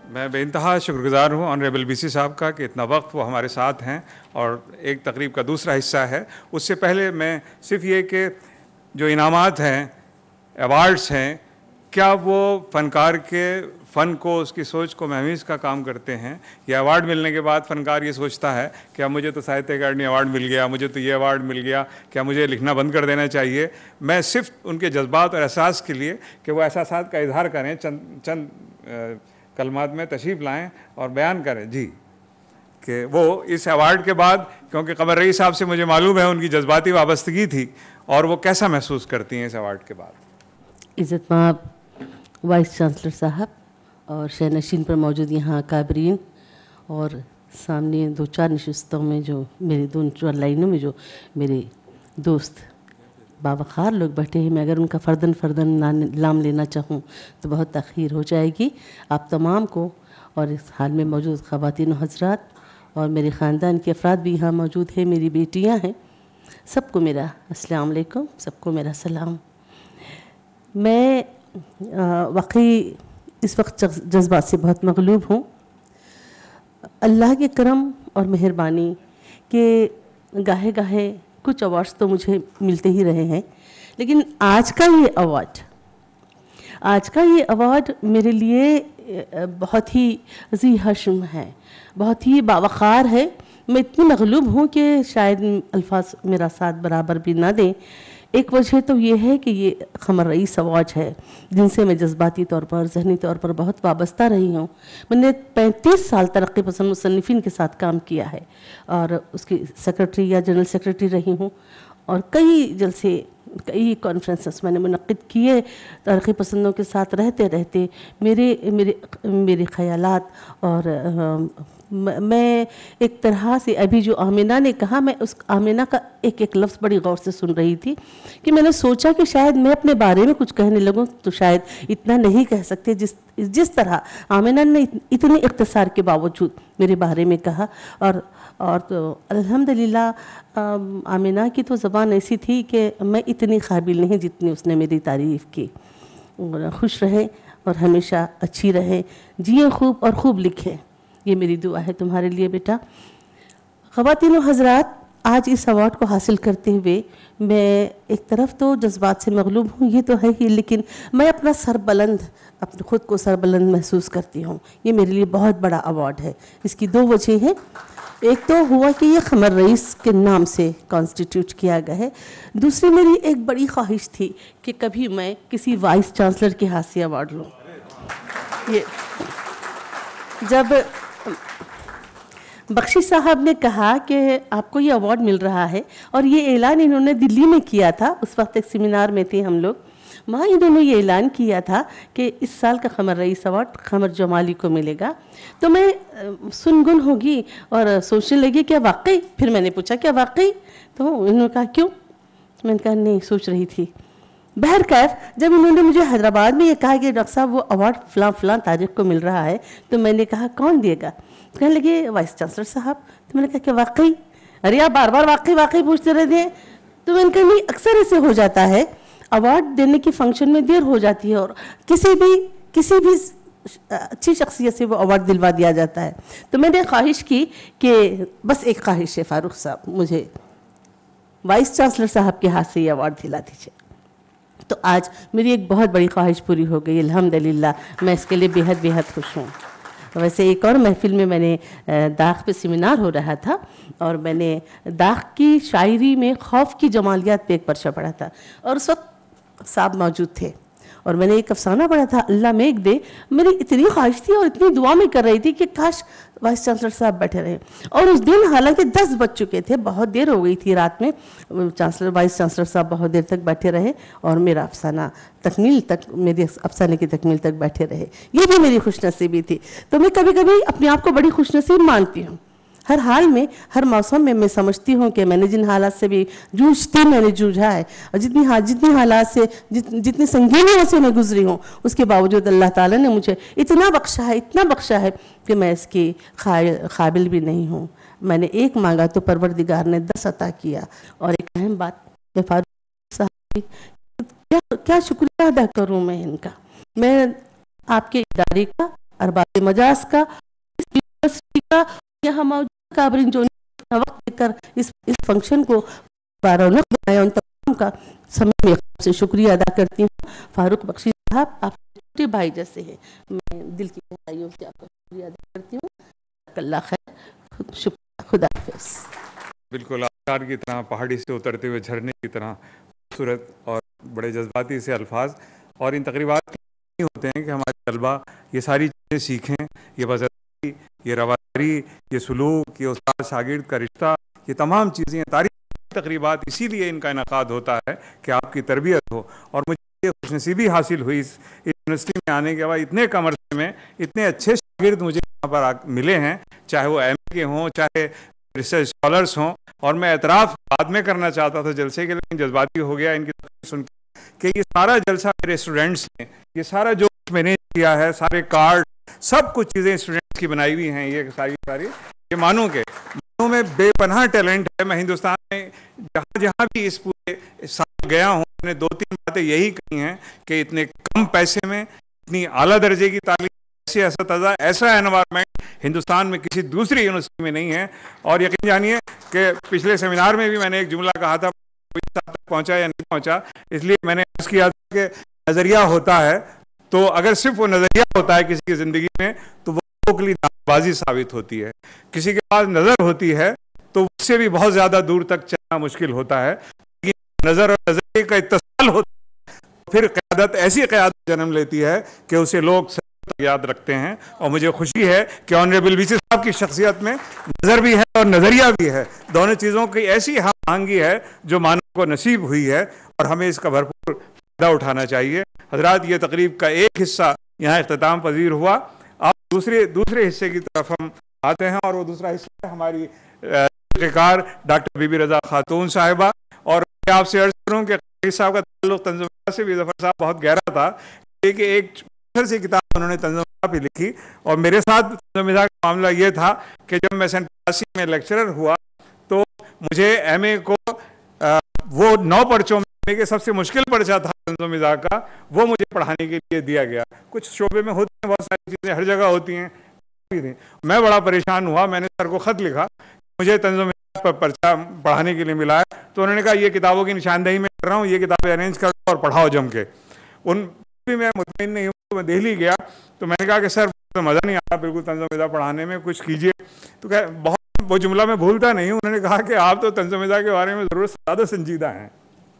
میں بے انتہا شکر گزار ہوں آنریبل بی سی صاحب کا کہ اتنا وقت وہ ہمارے ساتھ ہیں اور ایک تقریب کا دوسرا حصہ ہے. اس سے پہلے میں صرف یہ کہ جو انعامات ہیں، ایوارڈز ہیں، کیا وہ فنکار کے فن کو، اس کی سوچ کو محمیز کا کام کرتے ہیں؟ یہ ایوارڈ ملنے کے بعد فنکار یہ سوچتا ہے کہ اب مجھے تو ساہتیہ اکیڈمی ایوارڈ مل گیا، مجھے تو یہ ایوارڈ مل گیا، کیا مجھے لکھنا بند کر دینا چاہیے؟ میں صرف ان کے جذبات اور احساس کے لیے کہ وہ احساسات کا اظہار کریں، چند کلمات میں تشریف لائیں اور بیان کریں. جی، کہ وہ اس ایوارڈ کے بعد، کیونکہ قمر رئیس صاحب سے مجھے معلوم ہے ان کی جذباتی وابستگی تھی، اور وہ کیسا محسوس کرتی ہیں اس ایوارڈ کے بعد؟ عزت مآب وائس چانسلر صاحب اور شہ نشین پر موجود یہاں کابرین، اور سامنے 2-4 نشستوں میں جو میری 2 لائنوں میں جو میرے دوست باوقار لوگ بیٹھے ہیں، میں اگر ان کا فردن نام لینا چاہوں تو بہت تاخیر ہو جائے گی. آپ تمام کو اور اس حال میں موجود خواتین و حضرات اور میرے خاندان کے افراد بھی یہاں موجود ہیں، میری بیٹیاں ہیں، سب کو میرا السلام علیکم، سب کو میرا سلام. میں واقعی اس وقت جذبات سے بہت مغلوب ہوں. اللہ کے کرم اور مہربانی کہ گاہے گاہے کچھ ایوارڈس تو مجھے ملتے ہی رہے ہیں، لیکن آج کا یہ ایوارڈ میرے لیے بہت ہی ذی حشم ہے، بہت ہی باوقار ہے. میں اتنی مغلوب ہوں کہ شاید الفاظ میرا ساتھ برابر بھی نہ دیں. ایک وجہ تو یہ ہے کہ یہ قمر رئیس ایوارڈ ہے جن سے میں جذباتی طور پر، ذہنی طور پر بہت وابستہ رہی ہوں. میں نے 35 سال ترقی پسند مصنفین کے ساتھ کام کیا ہے اور اس کی سیکرٹری یا جنرل سیکرٹری رہی ہوں، اور کئی جلسے، کئی کانفرنسز میں نے منعقد کیے. ترقی پسندوں کے ساتھ رہتے میرے خیالات، اور میں ایک طرح سے ابھی جو آمنہ نے کہا، میں اس آمنہ کا ایک لفظ بڑی غور سے سن رہی تھی کہ میں نے سوچا کہ شاید میں اپنے بارے میں کچھ کہنے لگوں تو شاید اتنا نہیں کہہ سکتے جس طرح آمنہ نے اتنے اختصار کے باوجود میرے بارے میں کہا. اور تو الحمدللہ آمنہ کی تو زبان ایسی تھی کہ میں اتنی قابل نہیں جتنی اس نے میری تعریف کی. خوش رہیں اور ہمیشہ اچھی رہیں، جئیں خوب اور خوب لکھیں، یہ میری دعا ہے تمہارے لیے بیٹا. خواتین و حضرات، آج اس ایوارڈ کو حاصل کرتے ہوئے میں ایک طرف تو جذبات سے مغلوب ہوں، یہ تو ہے ہی، لیکن میں اپنا اپنے خود کو سربلند محسوس کرتی ہوں. یہ میرے لیے بہت بڑا ایوارڈ ہے. اس کی 2 وجہ ہیں. ایک تو ہوا کہ یہ قمر رئیس کے نام سے کانسٹیٹیوٹ کیا گیا ہے. دوسری میری ایک بڑی خواہش تھی کہ کبھی میں کسی وائس چانسلر کے ہاتھ سے ایوارڈ لوں. جب بخشی صاحب نے کہا کہ آپ کو یہ ایوارڈ مل رہا ہے، اور یہ اعلان انہوں نے دلی میں کیا تھا، اس وقت ایک سیمینار میں تھے ہم لوگ، وہاں انہوں نے یہ اعلان کیا تھا کہ اس سال کا قمر رئیس ایوارڈ قمر جمالی کو ملے گا. تو میں سنگن ہوگی اور سوچنے لگی کیا واقعی؟ پھر میں نے پوچھا کیا واقعی؟ تو انہوں نے کہا کیوں؟ میں نے کہا نہیں، سوچ رہی تھی. بہرکیف جب انہوں نے مجھے حیدرآباد میں یہ کہا کہ ڈاکٹر صاحب وہ ایوارڈ فلاں تاریخ کو مل رہا ہے، تو میں نے کہا کون دے گا؟ کہنے لگے وائس چانسلر صاحب. تو میں نے کہا کہ واقعی؟ ارے آپ بار بار واقعی پوچھتے رہتے ہیں. تو میں نے کہا نہیں، اکثر ایسے ہو جاتا ہے، ایوارڈ دینے کی فنکشن میں دیر ہو جاتی ہے اور کسی بھی اچھی شخصیت سے وہ ایوارڈ دلوا دیا جاتا ہے. تو میں نے خواہش کی کہ بس ایک خواہش ہے فاروق صاحب، مجھے وائس چانسلر صاحب کے ہاتھ سے یہ ایوارڈ دلا دیجیے. تو آج میری ایک بہت بڑی خواہش پوری ہو گئی الحمدللہ. میں اس کے لیے بہت خوش ہوں. ویسے ایک اور محفل میں نے داغ پہ سیمینار ہو رہا تھا، اور میں نے داغ کی شاعری میں خوف کی جمالیات پہ ایک پرچہ پڑھا تھا، اور اس وقت صاحب موجود تھے، اور میں نے ایک افسانہ پڑھا تھا اللہ میک دے. میری اتنی خواہش تھی اور اتنی دعا میں کر رہی تھی کہ کاش وائس چانسلر صاحب بیٹھے رہے. اور اس دن حالانکہ 10 بج چکے تھے، بہت دیر ہو گئی تھی رات میں، وائس چانسلر صاحب بہت دیر تک بیٹھے رہے اور میرے افسانے کی تکمیل تک بیٹھے رہے. یہ بھی میری خوش نصیبی تھی. تو میں کبھی کبھی اپنے آپ کو بڑی خوش نصیب مانتی ہوں. ہر حال میں، ہر موسم میں میں سمجھتی ہوں کہ میں نے جن حالات سے بھی میں نے جوجھا ہے، اور جتنی حالات سے، جتنی سنگینیوں سے میں گزری ہوں، اس کے باوجود اللہ تعالیٰ نے مجھے اتنا بخشا ہے کہ میں اس کی قابل بھی نہیں ہوں. میں نے 1 مانگا تو پروردگار نے 10 عطا کیا. اور ایک اہم بات، میں فاروق صاحب کیا شکریہ ادا کروں میں ان کا. میں آپ کے ادارے کا ارباب مجاز کا، اس یونیورسٹی کا، یہاں موجود کابرین جو وقت دے کر اس فنکشن کو رونق بنایا، ان تمام کا سمیع سے شکریہ ادا کرتی ہوں. فاروق بخشی صاحب آپ چھوٹے بھائی جیسے ہیں، میں دل کی گہرائیوں سے آپ کا شکریہ ادا کرتی ہوں. اللہ خیر، شکریہ، خدا حافظ. بالکل آثار کی طرح پہاڑی سے اترتے ہوئے جھرنے کی طرح خوبصورت اور بڑے جذباتی سے الفاظ، اور ان تقریبات ہوتے ہیں کہ ہمارے طلباء یہ ساری چیزیں سیکھیں، یہ بزرگی، یہ رواداری، یہ سلوک، یہ استاد شاگرد کا رشتہ، یہ تمام چیزیں تاریخی تقریبات اسی لیے ان کا انعقاد ہوتا ہے کہ آپ کی تربیت ہو. اور مجھے یہ خوش نصیبی حاصل ہوئی اس یونیورسٹی میں آنے کے بعد، اتنے کم عرصے میں اتنے اچھے شاگرد مجھے یہاں پر ملے ہیں، چاہے وہ ایم کے ہوں، چاہے ریسرچ اسکالرس ہوں. اور میں اعتراف بعد میں کرنا چاہتا تھا جلسے کے، لیکن جذباتی ہو گیا ان کی تقریر سن کے یہ سارا جلسہ میرے اسٹوڈنٹس نے، یہ سارا جو میں نے کیا ہے، سارے کارڈ، سب کچھ چیزیں اسٹوڈنٹس کی بنائی ہوئی ہیں. یہ ساری یہ مانو میں بے پناہ ٹیلنٹ ہے. میں ہندوستان میں جہاں بھی اس پورے سال گیا ہوں، میں نے 2-3 باتیں یہی کہی ہیں کہ اتنے کم پیسے میں اتنی اعلیٰ درجے کی تعلیم، ایسے اساتذہ، ایسا انوائرمنٹ ہندوستان میں کسی دوسری یونیورسٹی میں نہیں ہے. اور یقین جانیے کہ پچھلے سیمینار میں بھی میں نے ایک جملہ کہا تھا، پہنچا یا نہیں پہنچا، اس لیے میں نے عرض کیا تھا کہ نظریہ ہوتا ہے، تو اگر صرف وہ نظریہ ہوتا ہے کسی کی زندگی میں تو وہ کے لیے بازی ثابت ہوتی ہے. کسی کے پاس نظر ہوتی ہے تو اس سے بھی بہت زیادہ دور تک چلنا مشکل ہوتا ہے. لیکن نظر اور نظریے کا اتصال ہوتا ہے، پھر قیادت ایسی قیادت جنم لیتی ہے کہ اسے لوگ یاد رکھتے ہیں. اور مجھے خوشی ہے کہ آنریبل وی سی صاحب کی شخصیت میں نظر بھی ہے اور نظریہ بھی ہے، دونوں چیزوں کی ایسی ہم آہنگی ہے جو مانو کو نصیب ہوئی ہے، اور ہمیں اس کا بھرپور فائدہ اٹھانا چاہیے. حضرات، یہ تقریب کا ایک حصہ یہاں اختتام پذیر ہوا. اب دوسرے حصے کی طرف ہم آتے ہیں، اور وہ دوسرا حصہ ہے ہماری کار ڈاکٹر بی بی رضا خاتون صاحبہ. اور میں آپ سے عرض کروں کہ قاری صاحب کا تعلق تنظیم سے بھی ظفر صاحب بہت گہرا تھا، کہ ایک سی کتاب انہوں نے تنظیم پہ لکھی. اور میرے ساتھ تنظیم کا معاملہ یہ تھا کہ جب میں سن 85 میں لیکچرر ہوا تو مجھے ایم اے کو وہ 9 پرچوں میں کہ سب سے مشکل پرچہ تھا تنظیم کا، وہ مجھے پڑھانے کے لیے دیا گیا. کچھ شعبے میں ہوتی ہیں بہت ساری چیزیں، ہر جگہ ہوتی ہیں. میں بڑا پریشان ہوا، میں نے سر کو خط لکھا، مجھے تنظیم پر پرچہ پڑھانے کے لیے ملا ہے. تو انہوں نے کہا یہ کتابوں کی نشاندہی میں کر رہا ہوں، یہ کتابیں ارینج کر اور پڑھاؤ جم کے. ان بھی میں مطمئن نہیں ہوں. میں دہلی گیا تو میں نے کہا کہ سر مزہ نہیں آتا بالکل تنظیم پڑھانے میں، کچھ کیجئے. تو کہ بہت وہ جملہ میں بھولتا نہیں ہوں. انہوں نے کہا کہ آپ تو تنظیم کے بارے میں ضرورت سے زیادہ سنجیدہ ہیں.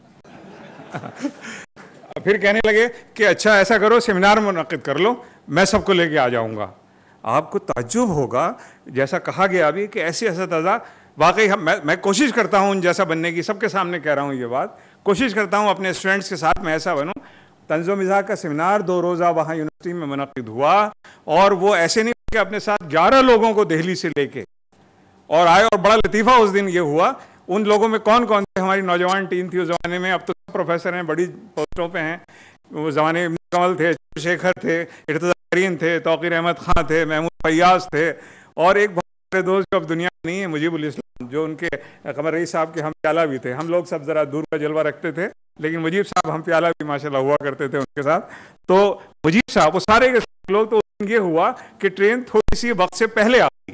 پھر کہنے لگے کہ اچھا ایسا کرو، سیمینار منعقد کر لو، میں سب کو لے کے آ جاؤں گا. آپ کو تعجب ہوگا، جیسا کہا گیا ابھی کہ ایسے اساتذہ، واقعی میں کوشش کرتا ہوں ان جیسا بننے کی، سب کے سامنے کہہ رہا ہوں یہ بات، کوشش کرتا ہوں اپنے اسٹوڈنٹس کے ساتھ میں ایسا بنوں. تنظیم کا سیمینار 2 روزہ وہاں یونیورسٹی میں منعقد ہوا، اور وہ ایسے نہیں کہ اپنے ساتھ 11 لوگوں کو دہلی سے لے کے اور آئے. اور بڑا لطیفہ اس دن یہ ہوا، ان لوگوں میں کون کون تھے؟ ہماری نوجوان ٹیم تھی اس زمانے میں، اب تو پروفیسر ہیں، بڑی پوسٹوں پہ ہیں. وہ زمانے میں کمل تھے، شیکھر تھے، ارتضیٰ کریم تھے، توقیر احمد خان تھے، محمود فیاض تھے، اور ایک بہت بڑے دوست جو اب دنیا میں نہیں ہے، مجیب الاسلام، جو ان کے قمر رئیس صاحب کے ہم پیالہ بھی تھے. ہم لوگ سب ذرا دور کا جلوہ رکھتے تھے، لیکن مجیب صاحب ہم پیالہ بھی ماشاءاللہ ہوا کرتے تھے ان کے ساتھ. تو مجیب صاحب وہ سارے کے لوگ، تو یہ ہوا کہ ٹرین تھوڑی سی وقت سے پہلے آ گئی،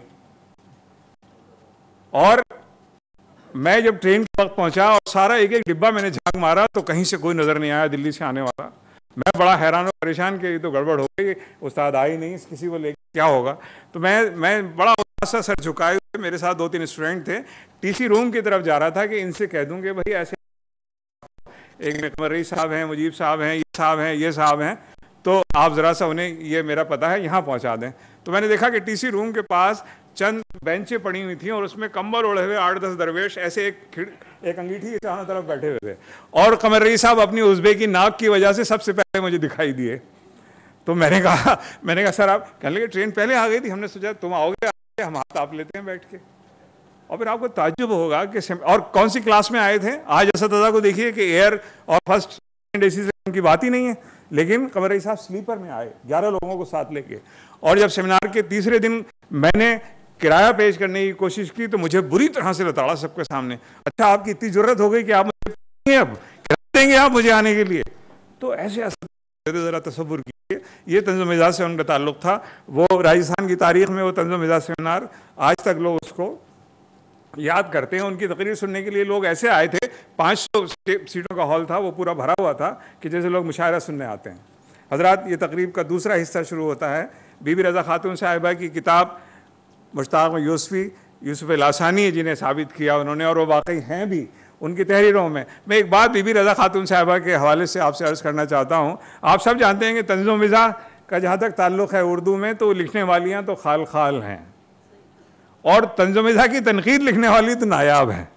اور میں جب ٹرین کے وقت پہنچا اور سارا ایک ایک ڈبہ میں نے جھانک مارا تو کہیں سے کوئی نظر نہیں آیا دلی سے آنے والا. میں بڑا حیران و پریشان کہ یہ تو گڑبڑ ہو گئی، استاد آئی نہیں، کسی کو لے کے کیا ہوگا. تو میں بڑا سا سر جھکائے ہوئے، میرے ساتھ 2-3 اسٹوڈنٹ تھے، ٹی سی روم کی طرف جا رہا تھا کہ ان سے کہہ دوں کہ بھائی ایسے ایک میں قمر رئیس صاحب ہیں، مجیب صاحب ہیں، یہ صاحب ہیں، تو آپ ذرا سا انہیں یہ میرا پتہ ہے یہاں پہنچا دیں. تو میں نے دیکھا کہ ٹی سی روم کے پاس چند بینچیں پڑی ہوئی تھیں، اور اس میں کمبل اوڑھے ہوئے 8-10 درویش ایسے ایک انگیٹھی کے چاروں طرف بیٹھے ہوئے تھے. اور قمر رئیس صاحب اپنی ازبے کی ناک کی وجہ سے سب سے پہلے مجھے دکھائی دیے. تو میں نے کہا سر آپ، کہنے لگے ٹرین پہلے آ گئی تھی، ہم نے سوچا تم آؤ گے، ہم ہاتھ آپ لیتے ہیں بیٹھ کے. اور پھر آپ کو تعجب ہوگا کہ اور کون سی کلاس میں آئے تھے. آج اساتذہ کو دیکھیے کہ ایئر اور فرسٹ سیکنڈ اے سی سے ان کی بات ہی نہیں ہے، لیکن قمر رئیس صاحب سلیپر میں آئے 11 لوگوں کو ساتھ لے کے. اور جب سیمینار کے تیسرے دن میں نے کرایہ پیش کرنے کی کوشش کی تو مجھے بری طرح سے لتاڑا سب کے سامنے. اچھا آپ کی اتنی ضرورت ہو گئی کہ آپ مجھے اب دیں گے آپ مجھے آنے کے لیے. تو ایسے ذرا تصور کی یہ طنز و مزاج سے ان کا تعلق تھا. وہ راجستھان کی تاریخ میں وہ طنز و مزاج سیمینار آج تک لوگ اس کو یاد کرتے ہیں. ان کی تقریر سننے کے لیے لوگ ایسے آئے تھے, 500 سیٹوں کا ہال تھا, وہ پورا بھرا ہوا تھا کہ جیسے لوگ مشاعرہ سننے آتے ہیں. حضرات, یہ تقریب کا دوسرا حصہ شروع ہوتا ہے. بی بی رضا خاتون صاحبہ کی کتاب مشتاق میں یوسف لاسانی جنہیں ثابت کیا انہوں نے, اور وہ واقعی ہیں بھی ان کی تحریروں میں. میں ایک بات بی بی رضا خاتون صاحبہ کے حوالے سے آپ سے عرض کرنا چاہتا ہوں. آپ سب جانتے ہیں کہ طنز و مزاح کا جہاں تک تعلق ہے اردو میں تو لکھنے والیاں تو خال خال ہیں, اور طنز و مزاح کی تنقید لکھنے والی تو نایاب ہیں.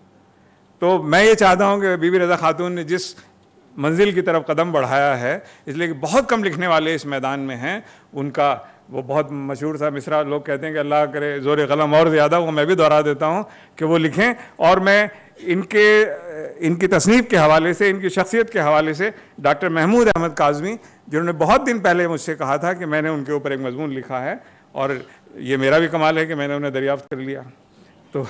تو میں یہ چاہتا ہوں کہ بی بی رضا خاتون نے جس منزل کی طرف قدم بڑھایا ہے, اس لیے کہ بہت کم لکھنے والے اس میدان میں ہیں, ان کا وہ بہت مشہور تھا مصرع, لوگ کہتے ہیں کہ اللہ کرے زور قلم اور زیادہ, وہ میں بھی دہرا دیتا ہوں کہ وہ لکھیں. اور میں ان کی تصنیف کے حوالے سے, ان کی شخصیت کے حوالے سے ڈاکٹر محمود احمد کاظمی, جنہوں نے بہت دن پہلے مجھ سے کہا تھا کہ میں نے ان کے اوپر ایک مضمون لکھا ہے, اور یہ میرا بھی کمال ہے کہ میں نے انہیں دریافت کر لیا. تو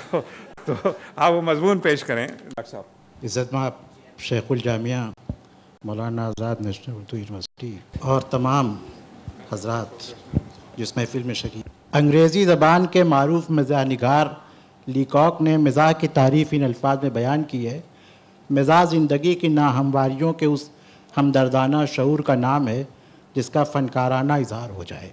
آپ وہ مضمون پیش کریں ڈاکٹر صاحب. عزت مآب شیخ الجامعہ مولانا آزاد نیشنل اردو یونیورسٹی اور تمام حضرات جس محفل میں شریک. انگریزی زبان کے معروف مزاح نگار لیکاک نے مزاح کی تعریف ان الفاظ میں بیان کی ہے: مزاح زندگی کی ناہمواریوں کے اس ہمدردانہ شعور کا نام ہے جس کا فنکارانہ اظہار ہو جائے.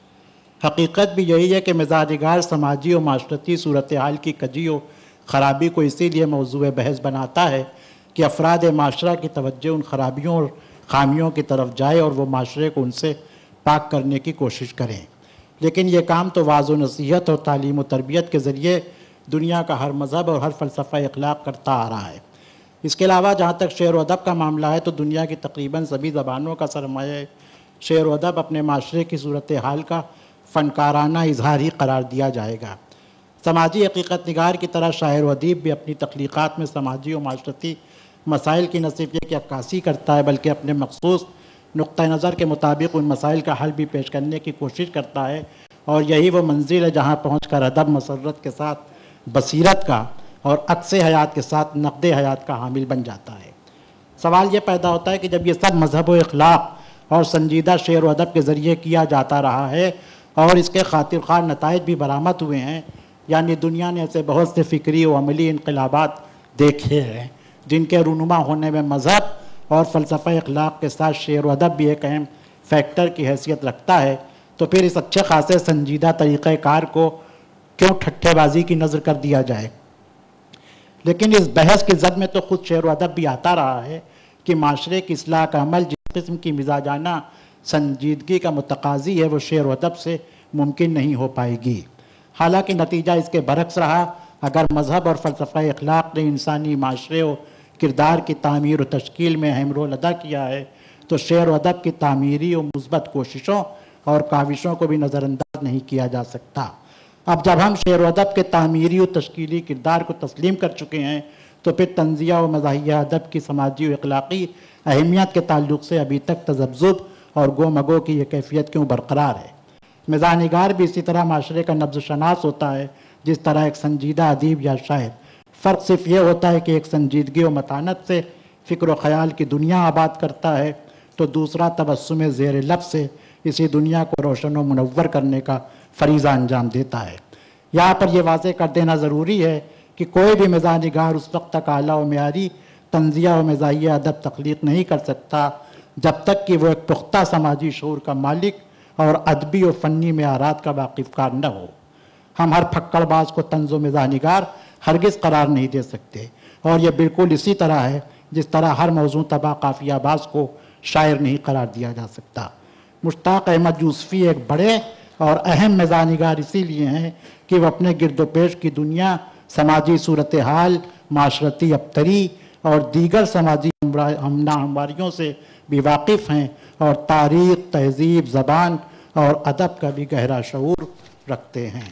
حقیقت بھی یہی ہے کہ مزاح نگار سماجی و معاشرتی صورتحال کی کجی و خرابی کو اسی لیے موضوع بحث بناتا ہے کہ افراد معاشرہ کی توجہ ان خرابیوں اور خامیوں کی طرف جائے اور وہ معاشرے کو ان سے پاک کرنے کی کوشش کریں. لیکن یہ کام تو وعظ و نصیحت اور تعلیم و تربیت کے ذریعے دنیا کا ہر مذہب اور ہر فلسفہ اخلاق کرتا آ رہا ہے. اس کے علاوہ جہاں تک شعر و ادب کا معاملہ ہے تو دنیا کی تقریباً سبھی زبانوں کا سرمایہ شعر و ادب اپنے معاشرے کی صورتحال کا فنکارانہ اظہار ہی قرار دیا جائے گا. سماجی حقیقت نگار کی طرح شاعر و ادیب بھی اپنی تخلیقات میں سماجی و معاشرتی مسائل کی نہ صرف یہ کہ عکاسی کرتا ہے بلکہ اپنے مخصوص نقطہ نظر کے مطابق ان مسائل کا حل بھی پیش کرنے کی کوشش کرتا ہے, اور یہی وہ منزل ہے جہاں پہنچ کر ادب مسرت کے ساتھ بصیرت کا اور عکس حیات کے ساتھ نقد حیات کا حامل بن جاتا ہے. سوال یہ پیدا ہوتا ہے کہ جب یہ سب مذہب و اخلاق اور سنجیدہ شعر و ادب کے ذریعے کیا جاتا رہا ہے اور اس کے خاطر خواہ نتائج بھی برآمد ہوئے ہیں, یعنی دنیا نے ایسے بہت سے فکری و عملی انقلابات دیکھے ہیں جن کے رونما ہونے میں مذہب اور فلسفہ اخلاق کے ساتھ شعر و ادب بھی ایک اہم فیکٹر کی حیثیت رکھتا ہے, تو پھر اس اچھے خاصے سنجیدہ طریقہ کار کو کیوں ٹھٹھے بازی کی نظر کر دیا جائے. لیکن اس بحث کی زد میں تو خود شعر و ادب بھی آتا رہا ہے کہ معاشرے کی اصلاح کا عمل جس قسم کی مزاجانہ سنجیدگی کا متقاضی ہے وہ شعر و ادب سے ممکن نہیں ہو پائے گی. حالانکہ نتیجہ اس کے برعکس رہا. اگر مذہب اور فلسفہ اخلاق نے انسانی معاشرے و کردار کی تعمیر و تشکیل میں اہم رول ادا کیا ہے تو شعر و ادب کی تعمیری و مثبت کوششوں اور کاوشوں کو بھی نظر انداز نہیں کیا جا سکتا. اب جب ہم شعر و ادب کے تعمیری و تشکیلی کردار کو تسلیم کر چکے ہیں تو پھر طنزیہ و مزاحیہ ادب کی سماجی و اخلاقی اہمیت کے تعلق سے ابھی تک تذبذب اور گو مگو کی یہ کیفیت کیوں برقرار ہے. مزاح نگار بھی اسی طرح معاشرے کا نبض شناس ہوتا ہے جس طرح ایک سنجیدہ ادیب یا شاعر. فرق صرف یہ ہوتا ہے کہ ایک سنجیدگی و متانت سے فکر و خیال کی دنیا آباد کرتا ہے تو دوسرا تبسم زیر لب سے اسی دنیا کو روشن و منور کرنے کا فریضہ انجام دیتا ہے. یہاں پر یہ واضح کر دینا ضروری ہے کہ کوئی بھی مزاح نگار اس وقت تک اعلیٰ و معیاری طنزیہ و مزاحیہ ادب تخلیق نہیں کر سکتا جب تک کہ وہ ایک پختہ سماجی شعور کا مالک اور ادبی و فنی معیارات کا واقف کار نہ ہو. ہم ہر پھکڑ باز کو طنز و مزاح نگار ہرگز قرار نہیں دے سکتے, اور یہ بالکل اسی طرح ہے جس طرح ہر موضوع طبع قافیہ باز کو شاعر نہیں قرار دیا جا سکتا. مشتاق احمد یوسفی ایک بڑے اور اہم مزاح نگار اسی لیے ہیں کہ وہ اپنے گرد و پیش کی دنیا, سماجی صورتحال, معاشرتی ابتری اور دیگر سماجی ہمواریوں سے بھی واقف ہیں اور تاریخ, تہذیب, زبان اور ادب کا بھی گہرا شعور رکھتے ہیں.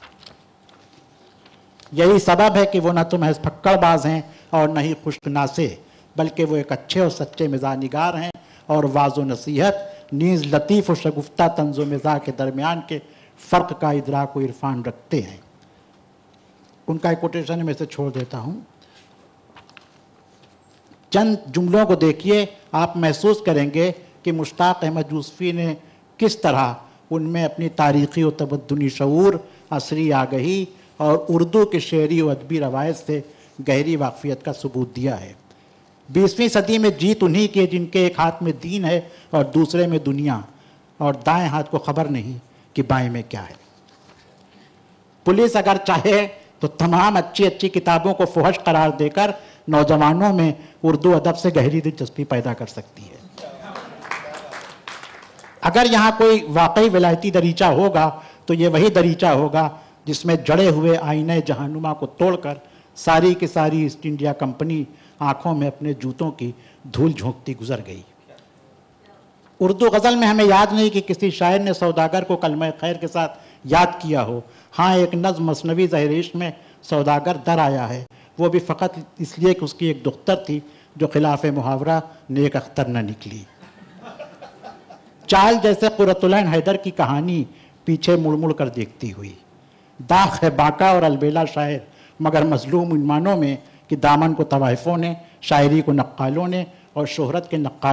یہی سبب ہے کہ وہ نہ تو محض پھکڑ باز ہیں اور نہ ہی خشک ناسے, بلکہ وہ ایک اچھے اور سچے مزاح نگار ہیں اور واض و نصیحت نیز لطیف و شگفتہ طنز و مزاح کے درمیان کے فرق کا ادراک و عرفان رکھتے ہیں. ان کا ایک کوٹیشن میں سے چھوڑ دیتا ہوں. چند جملوں کو دیکھیے, آپ محسوس کریں گے کہ مشتاق احمد یوسفی نے کس طرح ان میں اپنی تاریخی و تمدنی شعور، عصری آگہی اور اردو کے شعری و ادبی روایت سے گہری واقفیت کا ثبوت دیا ہے۔ 20ویں صدی میں جیت انہی کی ہے جن کے ایک ہاتھ میں دین ہے اور دوسرے میں دنیا، اور دائیں ہاتھ کو خبر نہیں کہ بائیں میں کیا ہے۔ پولیس اگر چاہے تو تمام اچھی کتابوں کو فحش قرار دے کر نوجوانوں میں اردو ادب سے گہری دلچسپی پیدا کر سکتی ہے۔ اگر یہاں کوئی واقعی ولایتی دریچہ ہوگا تو یہ وہی دریچہ ہوگا جس میں جڑے ہوئے آئینہ جہانما کو توڑ کر ساری کی ساری ایسٹ انڈیا کمپنی آنکھوں میں اپنے جوتوں کی دھول جھونکتی گزر گئی۔ اردو غزل میں ہمیں یاد نہیں کہ کسی شاعر نے سوداگر کو کلمہ خیر کے ساتھ یاد کیا ہو۔ ہاں ایک نظم مثنوی زہر عشق میں سوداگر در آیا ہے، وہ بھی فقط اس لیے کہ اس کی ایک دختر تھی جو خلاف محاورہ نیک اختر نہ نکلی۔ چال جیسے قرۃ العین حیدر کی کہانی پیچھے مڑ مڑ کر دیکھتی ہوئی۔ داغ ہے باقا اور البیلا شاعر، مگر مظلوم ان معنوں میں کہ دامن کو طوائفوں نے، شاعری کو نقالوں نے اور شہرت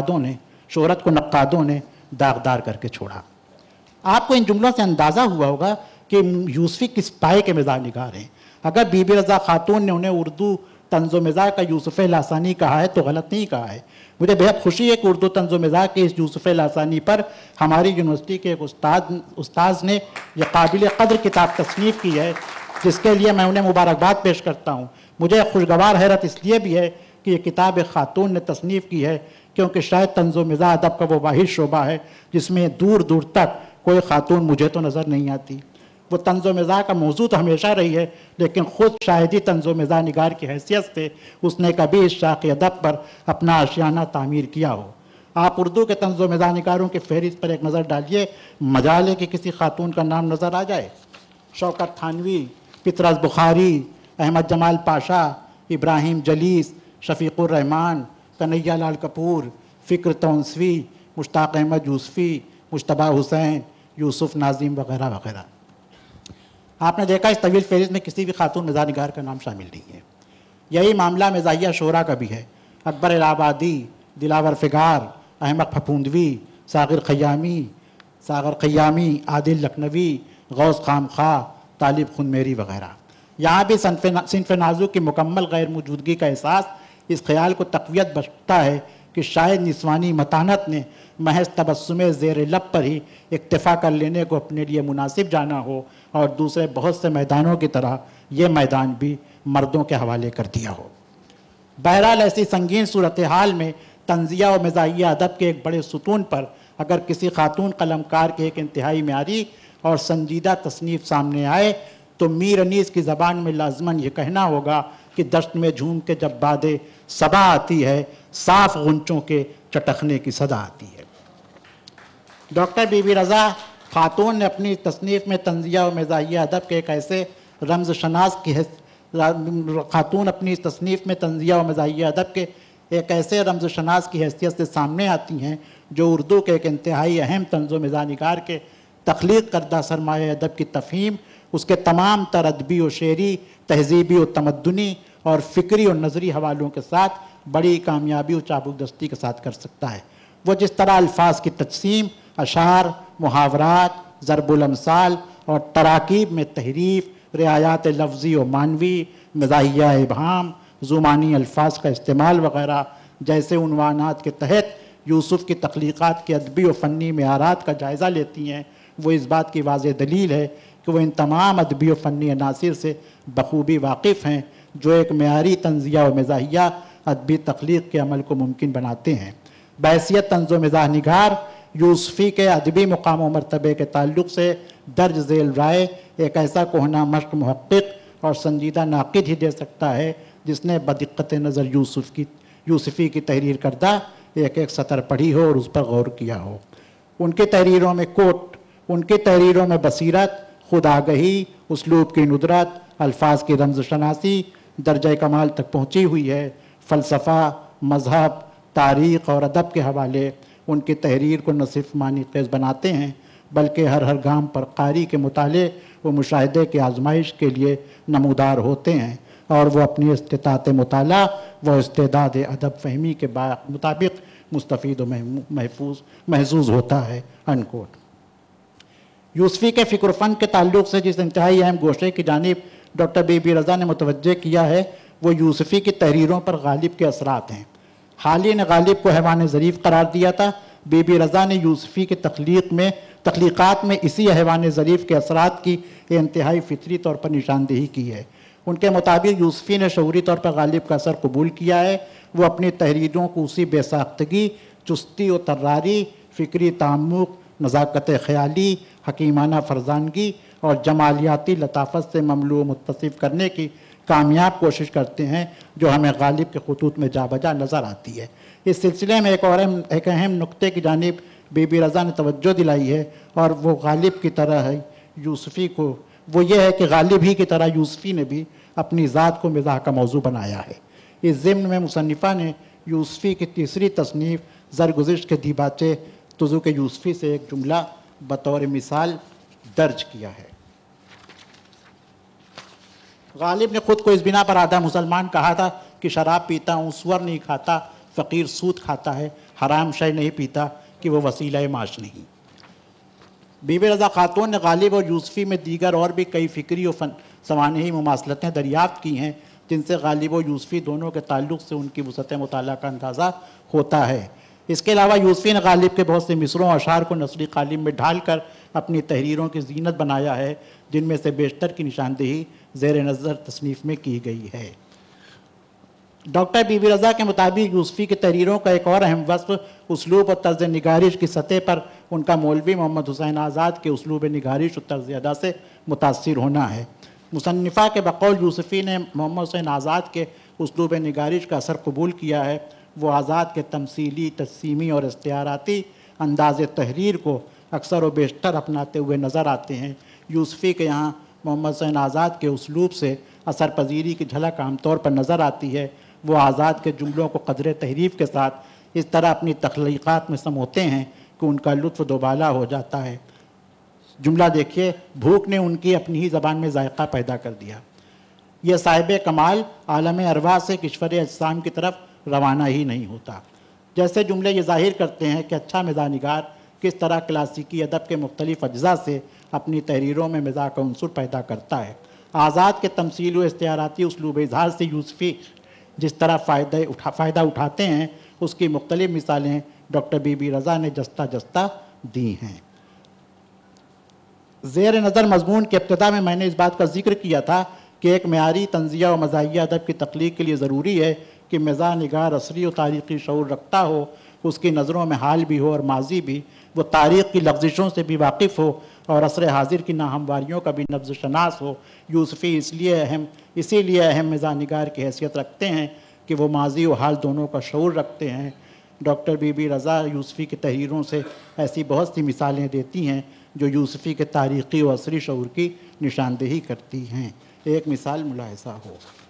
کو نقادوں نے داغدار کر کے چھوڑا۔ آپ کو ان جملوں سے اندازہ ہوا ہوگا کہ یوسفی کس پائے کے مزاح نگار ہیں۔ اگر بی بی رضا خاتون نے انہیں اردو طنز و مزاح کا یوسف لاسانی کہا ہے تو غلط نہیں کہا ہے۔ مجھے بہت خوشی ہے کہ اردو طنز و مزاح کے اس یوسف لاسانی پر ہماری یونیورسٹی کے ایک استاذ نے یہ قابل قدر کتاب تصنیف کی ہے، جس کے لیے میں انہیں مبارکباد پیش کرتا ہوں۔ مجھے خوشگوار حیرت اس لیے بھی ہے کہ یہ کتاب ایک خاتون نے تصنیف کی ہے، کیونکہ شاید طنز و مزاح ادب کا وہ واحد شعبہ ہے جس میں دور دور تک کوئی خاتون مجھے تو نظر نہیں آتی۔ وہ طنز و مزاح کا موضوع تو ہمیشہ رہی ہے، لیکن خود شاہدی طنز و مزاح نگار کی حیثیت سے اس نے کبھی اس شاخ ادب پر اپنا آشیانہ تعمیر کیا ہو۔ آپ اردو کے طنز و مزاح نگاروں کی فہرست پر ایک نظر ڈالیے، مجال ہے کہ کسی خاتون کا نام نظر آ جائے۔ شوکت تھانوی، پطرس بخاری، احمد جمال پاشا، ابراہیم جلیس، شفیق الرحمان، کنہیا لال کپور، فکر تونسوی، مشتاق احمد یوسفی، مجتبیٰ حسین، یوسف ناظم وغیرہ وغیرہ۔ آپ نے دیکھا اس طویل فہرست میں کسی بھی خاتون مزاح نگار کا نام شامل نہیں ہے۔ یہی معاملہ مزاحیہ شعراء کا بھی ہے۔ اکبر الہ آبادی، دلاور فگار، احمد پھپھوندوی، ساغر خیامی، عادل لکھنوی، غوث خامخواہ، طالب خنمیری وغیرہ۔ یہاں بھی صنف نازک کی مکمل غیر موجودگی کا احساس اس خیال کو تقویت بخشتا ہے کہ شاید نسوانی متانت نے محض تبسم زیر لب پر ہی اکتفا کر لینے کو اپنے لیے مناسب جانا ہو، اور دوسرے بہت سے میدانوں کی طرح یہ میدان بھی مردوں کے حوالے کر دیا ہو۔ بہرحال ایسی سنگین صورتحال میں طنزیہ و مزاحیہ ادب کے ایک بڑے ستون پر اگر کسی خاتون قلمکار کے ایک انتہائی معیاری اور سنجیدہ تصنیف سامنے آئے تو میر انیس کی زبان میں لازماً یہ کہنا ہوگا کہ دشت میں جھوم کے جب باد صبا آتی ہے، صاف غنچوں کے چٹکنے کی صدا آتی ہے۔ ڈاکٹر بی بی رضا خاتون نے اپنی تصنیف میں طنزیہ و مزاحیہ ادب کے ایک ایسے رمز شناس کی حیثیت سے سامنے آتی ہیں جو اردو کے ایک انتہائی اہم طنز و مزاح نگار کے تخلیق کردہ سرمایہ ادب کی تفہیم اس کے تمام تر ادبی و شعری، تہذیبی و تمدنی اور فکری و نظری حوالوں کے ساتھ بڑی کامیابی و چابک دستی کے ساتھ کر سکتا ہے۔ وہ جس طرح الفاظ کی تقسیم، اشعار، محاورات، ضرب الامثال اور تراکیب میں تحریف، رعایات لفظی و معنوی، مزاحیہ ابہام، زمانی الفاظ کا استعمال وغیرہ جیسے عنوانات کے تحت یوسف کی تخلیقات کے ادبی و فنی معیارات کا جائزہ لیتی ہیں، وہ اس بات کی واضح دلیل ہے کہ وہ ان تمام ادبی و فنی عناصر سے بخوبی واقف ہیں جو ایک معیاری طنزیہ و مزاحیہ ادبی تخلیق کے عمل کو ممکن بناتے ہیں۔ بحیثیت طنز و مزاح نگار یوسفی کے ادبی مقام و مرتبے کے تعلق سے درج ذیل رائے ایک ایسا کہنا مشق محقق اور سنجیدہ ناقد ہی دے سکتا ہے جس نے بدقت نظر یوسفی کی تحریر کردہ ایک ایک سطر پڑھی ہو اور اس پر غور کیا ہو۔ ان کی تحریروں میں ان کی تحریروں میں بصیرت، خود آگہی، اسلوب کی ندرت، الفاظ کی رمز شناسی درجہ کمال تک پہنچی ہوئی ہے۔ فلسفہ، مذہب، تاریخ اور ادب کے حوالے ان کی تحریر کو نہ صرف معنی خیز بناتے ہیں بلکہ ہر گام پر قاری کے مطالعے و مشاہدے کی آزمائش کے لیے نمودار ہوتے ہیں، اور وہ اپنی استطاعت مطالعہ و استعداد ادب فہمی کے مطابق مستفید و محظوظ ہوتا ہے انکوٹ۔ یوسفی کے فکر و فن کے تعلق سے جس انتہائی اہم گوشے کی جانب ڈاکٹر بی بی رضا نے متوجہ کیا ہے وہ یوسفی کی تحریروں پر غالب کے اثرات ہیں۔ حالی نے غالب کو حیوان ظریف قرار دیا تھا، بی بی رضا نے یوسفی کے تخلیقات میں اسی حیوان ظریف کے اثرات کی انتہائی فطری طور پر نشاندہی کی ہے۔ ان کے مطابق یوسفی نے شعوری طور پر غالب کا اثر قبول کیا ہے، وہ اپنی تحریروں کو اسی بے ساختگی، چستی و طراری، فکری تعمق، نزاکت خیالی، حکیمانہ فرزانگی اور جمالیاتی لطافت سے مملو متصف کرنے کی کامیاب کوشش کرتے ہیں جو ہمیں غالب کے خطوط میں جا بجا نظر آتی ہے۔ اس سلسلے میں ایک اہم نقطے کی جانب بی بی رضا نے توجہ دلائی ہے اور وہ غالب کی طرح ہے یوسفی کو، وہ یہ ہے کہ غالب ہی کی طرح یوسفی نے بھی اپنی ذات کو مزاح کا موضوع بنایا ہے۔ اس ضمن میں مصنفہ نے یوسفی کی تیسری تصنیف زرگزشت کے دیباچے تزوک یوسفی سے ایک جملہ بطور مثال درج کیا ہے۔ غالب نے خود کو اس بنا پر آدھا مسلمان کہا تھا کہ شراب پیتا ہوں، سور نہیں کھاتا، فقیر سود کھاتا ہے، حرام شے نہیں پیتا کہ وہ وسیلہ معاش نہیں۔ بی بی رضا خاتون نے غالب اور یوسفی میں دیگر اور بھی کئی فکری و سوانحی مماثلتیں دریافت کی ہیں جن سے غالب و یوسفی دونوں کے تعلق سے ان کی وسعت مطالعہ کا اندازہ ہوتا ہے۔ اس کے علاوہ یوسفی نے غالب کے بہت سے مصروں و اشعار کو نثری قالب میں ڈھال کر اپنی تحریروں کی زینت بنایا ہے جن میں سے بیشتر کی نشاندہی زیر نظر تصنیف میں کی گئی ہے۔ ڈاکٹر بی بی رضا کے مطابق یوسفی کی تحریروں کا ایک اور اہم وصف اسلوب اور طرز نگارش کی سطح پر ان کا مولوی محمد حسین آزاد کے اسلوب نگارش اور طرز ادا سے متاثر ہونا ہے۔ مصنفہ کے بقول یوسفی نے محمد حسین آزاد کے اسلوب نگارش کا اثر قبول کیا ہے، وہ آزاد کے تمثیلی، تجسیمی اور استعاراتی انداز تحریر کو اکثر و بیشتر اپناتے ہوئے نظر آتے ہیں۔ یوسفی کے یہاں محمد حسین آزاد کے اسلوب سے اثر پذیری کی جھلک عام طور پر نظر آتی ہے۔ وہ آزاد کے جملوں کو قدر تحریف کے ساتھ اس طرح اپنی تخلیقات میں سموتے ہیں کہ ان کا لطف دوبالا ہو جاتا ہے۔ جملہ دیکھیے، بھوک نے ان کی اپنی ہی زبان میں ذائقہ پیدا کر دیا، یہ صاحب کمال عالم ارواح سے کشور اجسام کی طرف روانہ ہی نہیں ہوتا۔ جیسے جملے یہ ظاہر کرتے ہیں کہ اچھا مزاح نگار کس طرح کلاسیکی ادب کے مختلف اجزاء سے اپنی تحریروں میں مزاح کا عنصر پیدا کرتا ہے۔ آزاد کے تمثیل و استعاراتی اسلوب اظہار سے یوسفی جس طرح فائدہ اٹھاتے ہیں اس کی مختلف مثالیں ڈاکٹر بی بی رضا نے جستہ دی ہیں۔ زیر نظر مضمون کے ابتدا میں نے اس بات کا ذکر کیا تھا کہ ایک معیاری تنزیہ و مزاحیہ ادب کی تخلیق کے لیے ضروری ہے کہ مزاح نگار عصری و تاریخی شعور رکھتا ہو، اس کی نظروں میں حال بھی ہو اور ماضی بھی، وہ تاریخ کی لغزشوں سے بھی واقف ہو اور عصر حاضر کی ناہمواریوں کا بھی نبض شناس ہو۔ یوسفی اسی لیے اہم مزاح نگار کی حیثیت رکھتے ہیں کہ وہ ماضی و حال دونوں کا شعور رکھتے ہیں۔ ڈاکٹر بی بی رضا یوسفی کی تحریروں سے ایسی بہت سی مثالیں دیتی ہیں جو یوسفی کے تاریخی و عصری شعور کی نشاندہی کرتی ہیں۔ ایک مثال ملاحظہ ہو،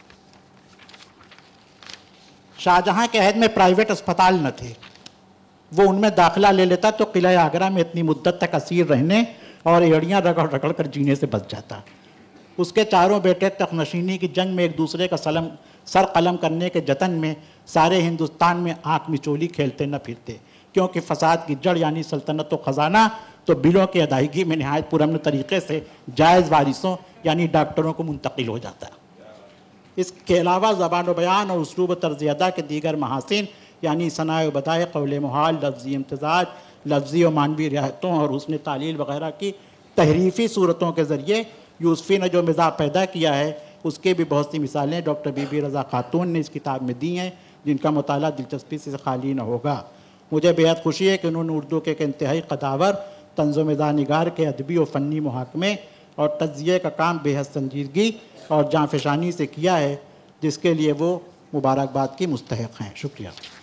شاہجہاں کے عہد میں پرائیویٹ اسپتال نہ تھے، وہ ان میں داخلہ لے لیتا تو قلعہ آگرہ میں اتنی مدت تک اسیر رہنے اور ایڑیاں رگڑ کر جینے سے بچ جاتا۔ اس کے چاروں بیٹے تخت نشینی کی جنگ میں ایک دوسرے کا سر قلم کرنے کے جتن میں سارے ہندوستان میں آنکھ مچولی کھیلتے نہ پھرتے، کیونکہ فساد کی جڑ یعنی سلطنت و خزانہ تو بلوں کی ادائیگی میں نہایت پرامن طریقے سے جائز وارثوں یعنی ڈاکٹروں کو منتقل ہو جاتا۔ اس کے علاوہ زبان و بیان اور اسلوب و طرز ادا کے دیگر محاسن یعنی ثناء و بدائع، قول محال، لفظی امتزاج، لفظی و معنوی رعایتوں اور حسن تعلیل وغیرہ کی تحریفی صورتوں کے ذریعے یوسفی نے جو مزاح پیدا کیا ہے اس کے بھی بہت سی مثالیں ڈاکٹر بی بی رضا خاتون نے اس کتاب میں دی ہیں جن کا مطالعہ دلچسپی سے خالی نہ ہوگا۔ مجھے بہت خوشی ہے کہ انہوں نے اردو کے ایک انتہائی قداور طنز و مزاح نگار کے ادبی و فنی محاکمے اور تجزیے کا کام بے حد سنجیدگی اور جاں فشانی سے کیا ہے، جس کے لیے وہ مبارکباد کی مستحق ہیں۔ شکریہ۔